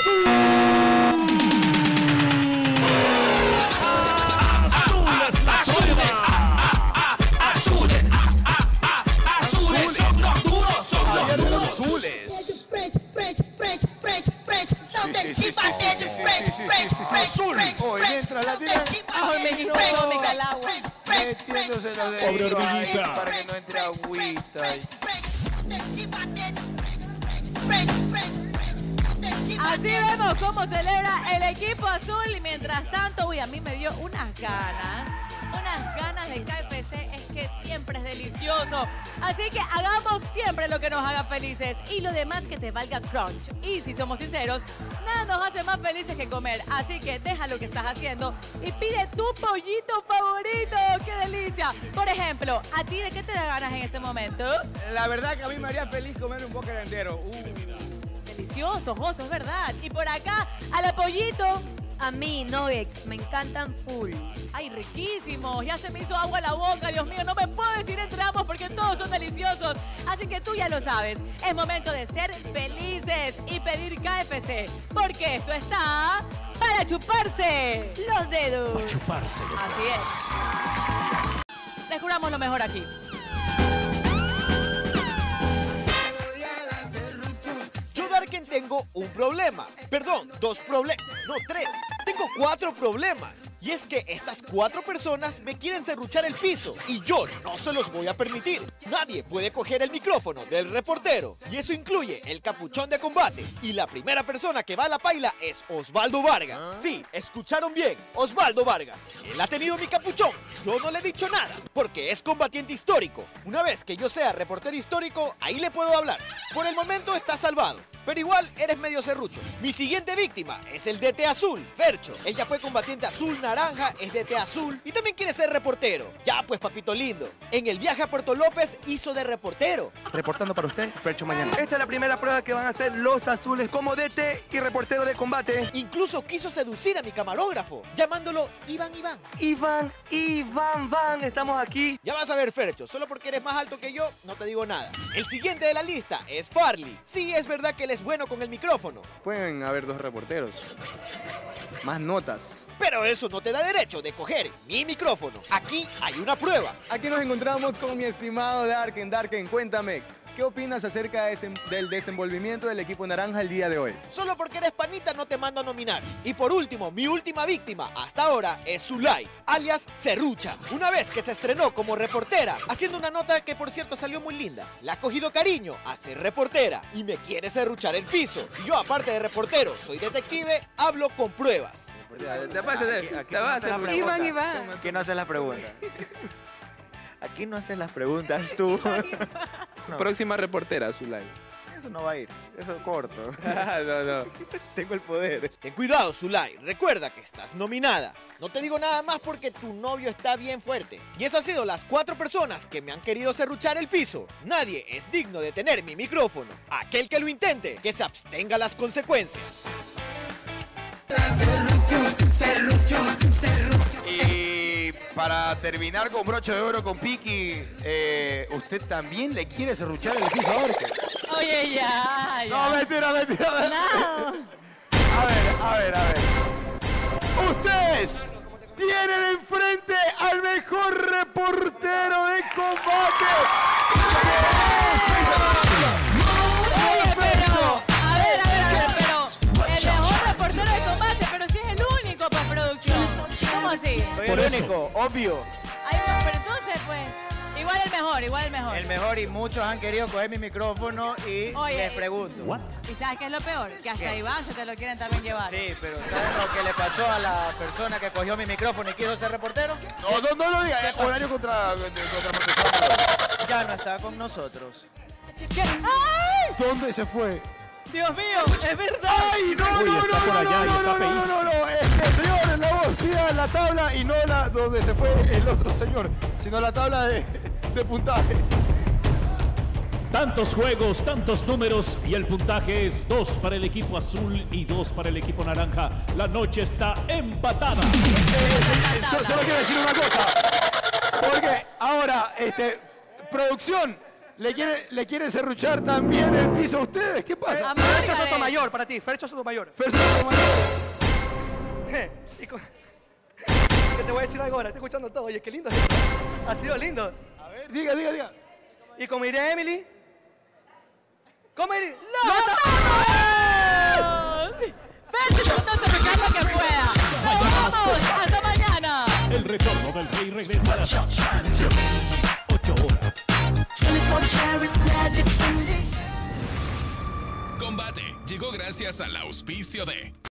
Speaker 2: Metiéndose los dedos ahí para que no entre agüita.
Speaker 1: Así vemos cómo celebra el equipo azul y mientras tanto, a mí me dio unas ganas de KFC, es que siempre es delicioso. Así que hagamos siempre lo que nos haga felices y lo demás que te valga crunch. Y si somos sinceros, nada nos hace más felices que comer. Así que deja lo que estás haciendo y pide tu pollito favorito. ¡Qué delicia! Por ejemplo, ¿a ti de qué te da ganas en este momento?
Speaker 21: La verdad que a mí me haría feliz comer un póker entero.
Speaker 1: Delicioso, Joso, es verdad. Y por acá, al pollito,
Speaker 18: A mí, nuggets, me encantan full.
Speaker 1: ¡Ay, riquísimos! Ya se me hizo agua la boca, Dios mío. No me puedo decir entre ambos porque todos son deliciosos. Así que tú ya lo sabes. Es momento de ser felices y pedir KFC. Porque esto está para chuparse los dedos.
Speaker 3: Para chuparse los
Speaker 1: Así es. Descubramos lo mejor aquí.
Speaker 4: Yo, Darken, tengo un problema. Perdón, 2 problemas. No, 3. Tengo 4 problemas. Y es que estas 4 personas me quieren serruchar el piso. Y yo no se los voy a permitir. Nadie puede coger el micrófono del reportero. Y eso incluye el capuchón de combate. Y la primera persona que va a la paila es Osvaldo Vargas. Sí, escucharon bien. Osvaldo Vargas. Él ha tenido mi capuchón. Yo no le he dicho nada. Porque es combatiente histórico. Una vez que yo sea reportero histórico, ahí le puedo hablar. Por el momento está salvado. Pero igual eres medio serrucho. Mi siguiente víctima es el DT Azul, Fercho. Él ya fue combatiente azul, naranja, es DT Azul y también quiere ser reportero. Ya pues, papito lindo. En el viaje a Puerto López hizo de reportero.
Speaker 21: Reportando para usted, Fercho Mañana. Esta es la primera prueba que van a hacer los azules como DT y reportero de combate.
Speaker 4: Incluso quiso seducir a mi camarógrafo, llamándolo Iván.
Speaker 21: Iván, estamos aquí.
Speaker 4: Ya vas a ver, Fercho, solo porque eres más alto que yo, no te digo nada. El siguiente de la lista es Farley. Sí, es verdad que él es bueno con el micrófono.
Speaker 21: Pueden haber 2 reporteros. Más notas.
Speaker 4: Pero eso no te da derecho de coger mi micrófono. Aquí hay una prueba.
Speaker 21: Aquí nos encontramos con mi estimado Darken. Darken, cuéntame, ¿qué opinas acerca del desenvolvimiento del equipo naranja el día de hoy?
Speaker 4: Solo porque eres panita no te mando a nominar. Y por último, mi última víctima hasta ahora es Zulay, alias Serrucha. Una vez que se estrenó como reportera, haciendo una nota que por cierto salió muy linda. Le ha cogido cariño a ser reportera y me quiere serruchar el piso. Y yo, aparte de reportero, soy detective, hablo con pruebas.
Speaker 17: Te vas a hacer.
Speaker 19: Iván. Aquí no haces las preguntas. Aquí no haces las preguntas tú. No.
Speaker 17: Próxima reportera, Zulay.
Speaker 19: Eso no va a ir. Eso es corto.
Speaker 17: No.
Speaker 19: Tengo el poder.
Speaker 4: Ten cuidado, Zulay. Recuerda que estás nominada. No te digo nada más porque tu novio está bien fuerte. Y eso ha sido las 4 personas que me han querido serruchar el piso. Nadie es digno de tener mi micrófono. Aquel que lo intente, que se abstenga las consecuencias.
Speaker 2: Y para terminar con broche de oro con Piki, ¿usted también le quiere serruchar el piso a Darken?
Speaker 1: Oye, ya.
Speaker 10: No, mentira.
Speaker 1: No.
Speaker 10: A ver. Ustedes tienen enfrente al mejor reportero de combate.
Speaker 1: Oye, pero, a ver, pero el mejor reportero de combate, pero si es el único por producción. ¿Cómo así?
Speaker 19: Soy el único, obvio.
Speaker 1: Ay, pero entonces, pues, igual el mejor.
Speaker 19: El mejor, y muchos han querido coger mi micrófono y les pregunto.
Speaker 1: ¿Y sabes qué es lo peor? Que hasta Iván se te lo quieren también llevar.
Speaker 19: Sí, pero ¿sabes lo que le pasó a la persona que cogió mi micrófono y quiso ser reportero?
Speaker 2: No lo digas, es horario contra protección.
Speaker 19: Ya no está con nosotros.
Speaker 1: ¡Ay!
Speaker 10: ¿Dónde se fue?
Speaker 1: Dios mío, es verdad.
Speaker 10: ¡Ay, no! Señores, la voz, pida la tabla y no la donde se fue el otro señor, sino la tabla de puntaje.
Speaker 3: Tantos juegos, tantos números y el puntaje es 2 para el equipo azul y 2 para el equipo naranja. La noche está empatada.
Speaker 10: Solo quiero decir una cosa, porque ahora, producción, ¿le quiere serruchar también el piso a ustedes? ¿Qué pasa?
Speaker 21: Fercho Sotomayor, para ti, Fercho Sotomayor. Que te voy a decir algo ahora, estoy escuchando todo. Oye, qué lindo. Ha sido lindo.
Speaker 10: A ver, diga.
Speaker 21: ¿Y como iría Emily? ¿Cómo iría?
Speaker 1: ¡Vamos! Fercho, no se me caiga que pueda. ¡Nos vamos! ¡Hasta mañana!
Speaker 3: El retorno del rey regresa a las 8 horas.
Speaker 14: Combate llegó gracias al auspicio de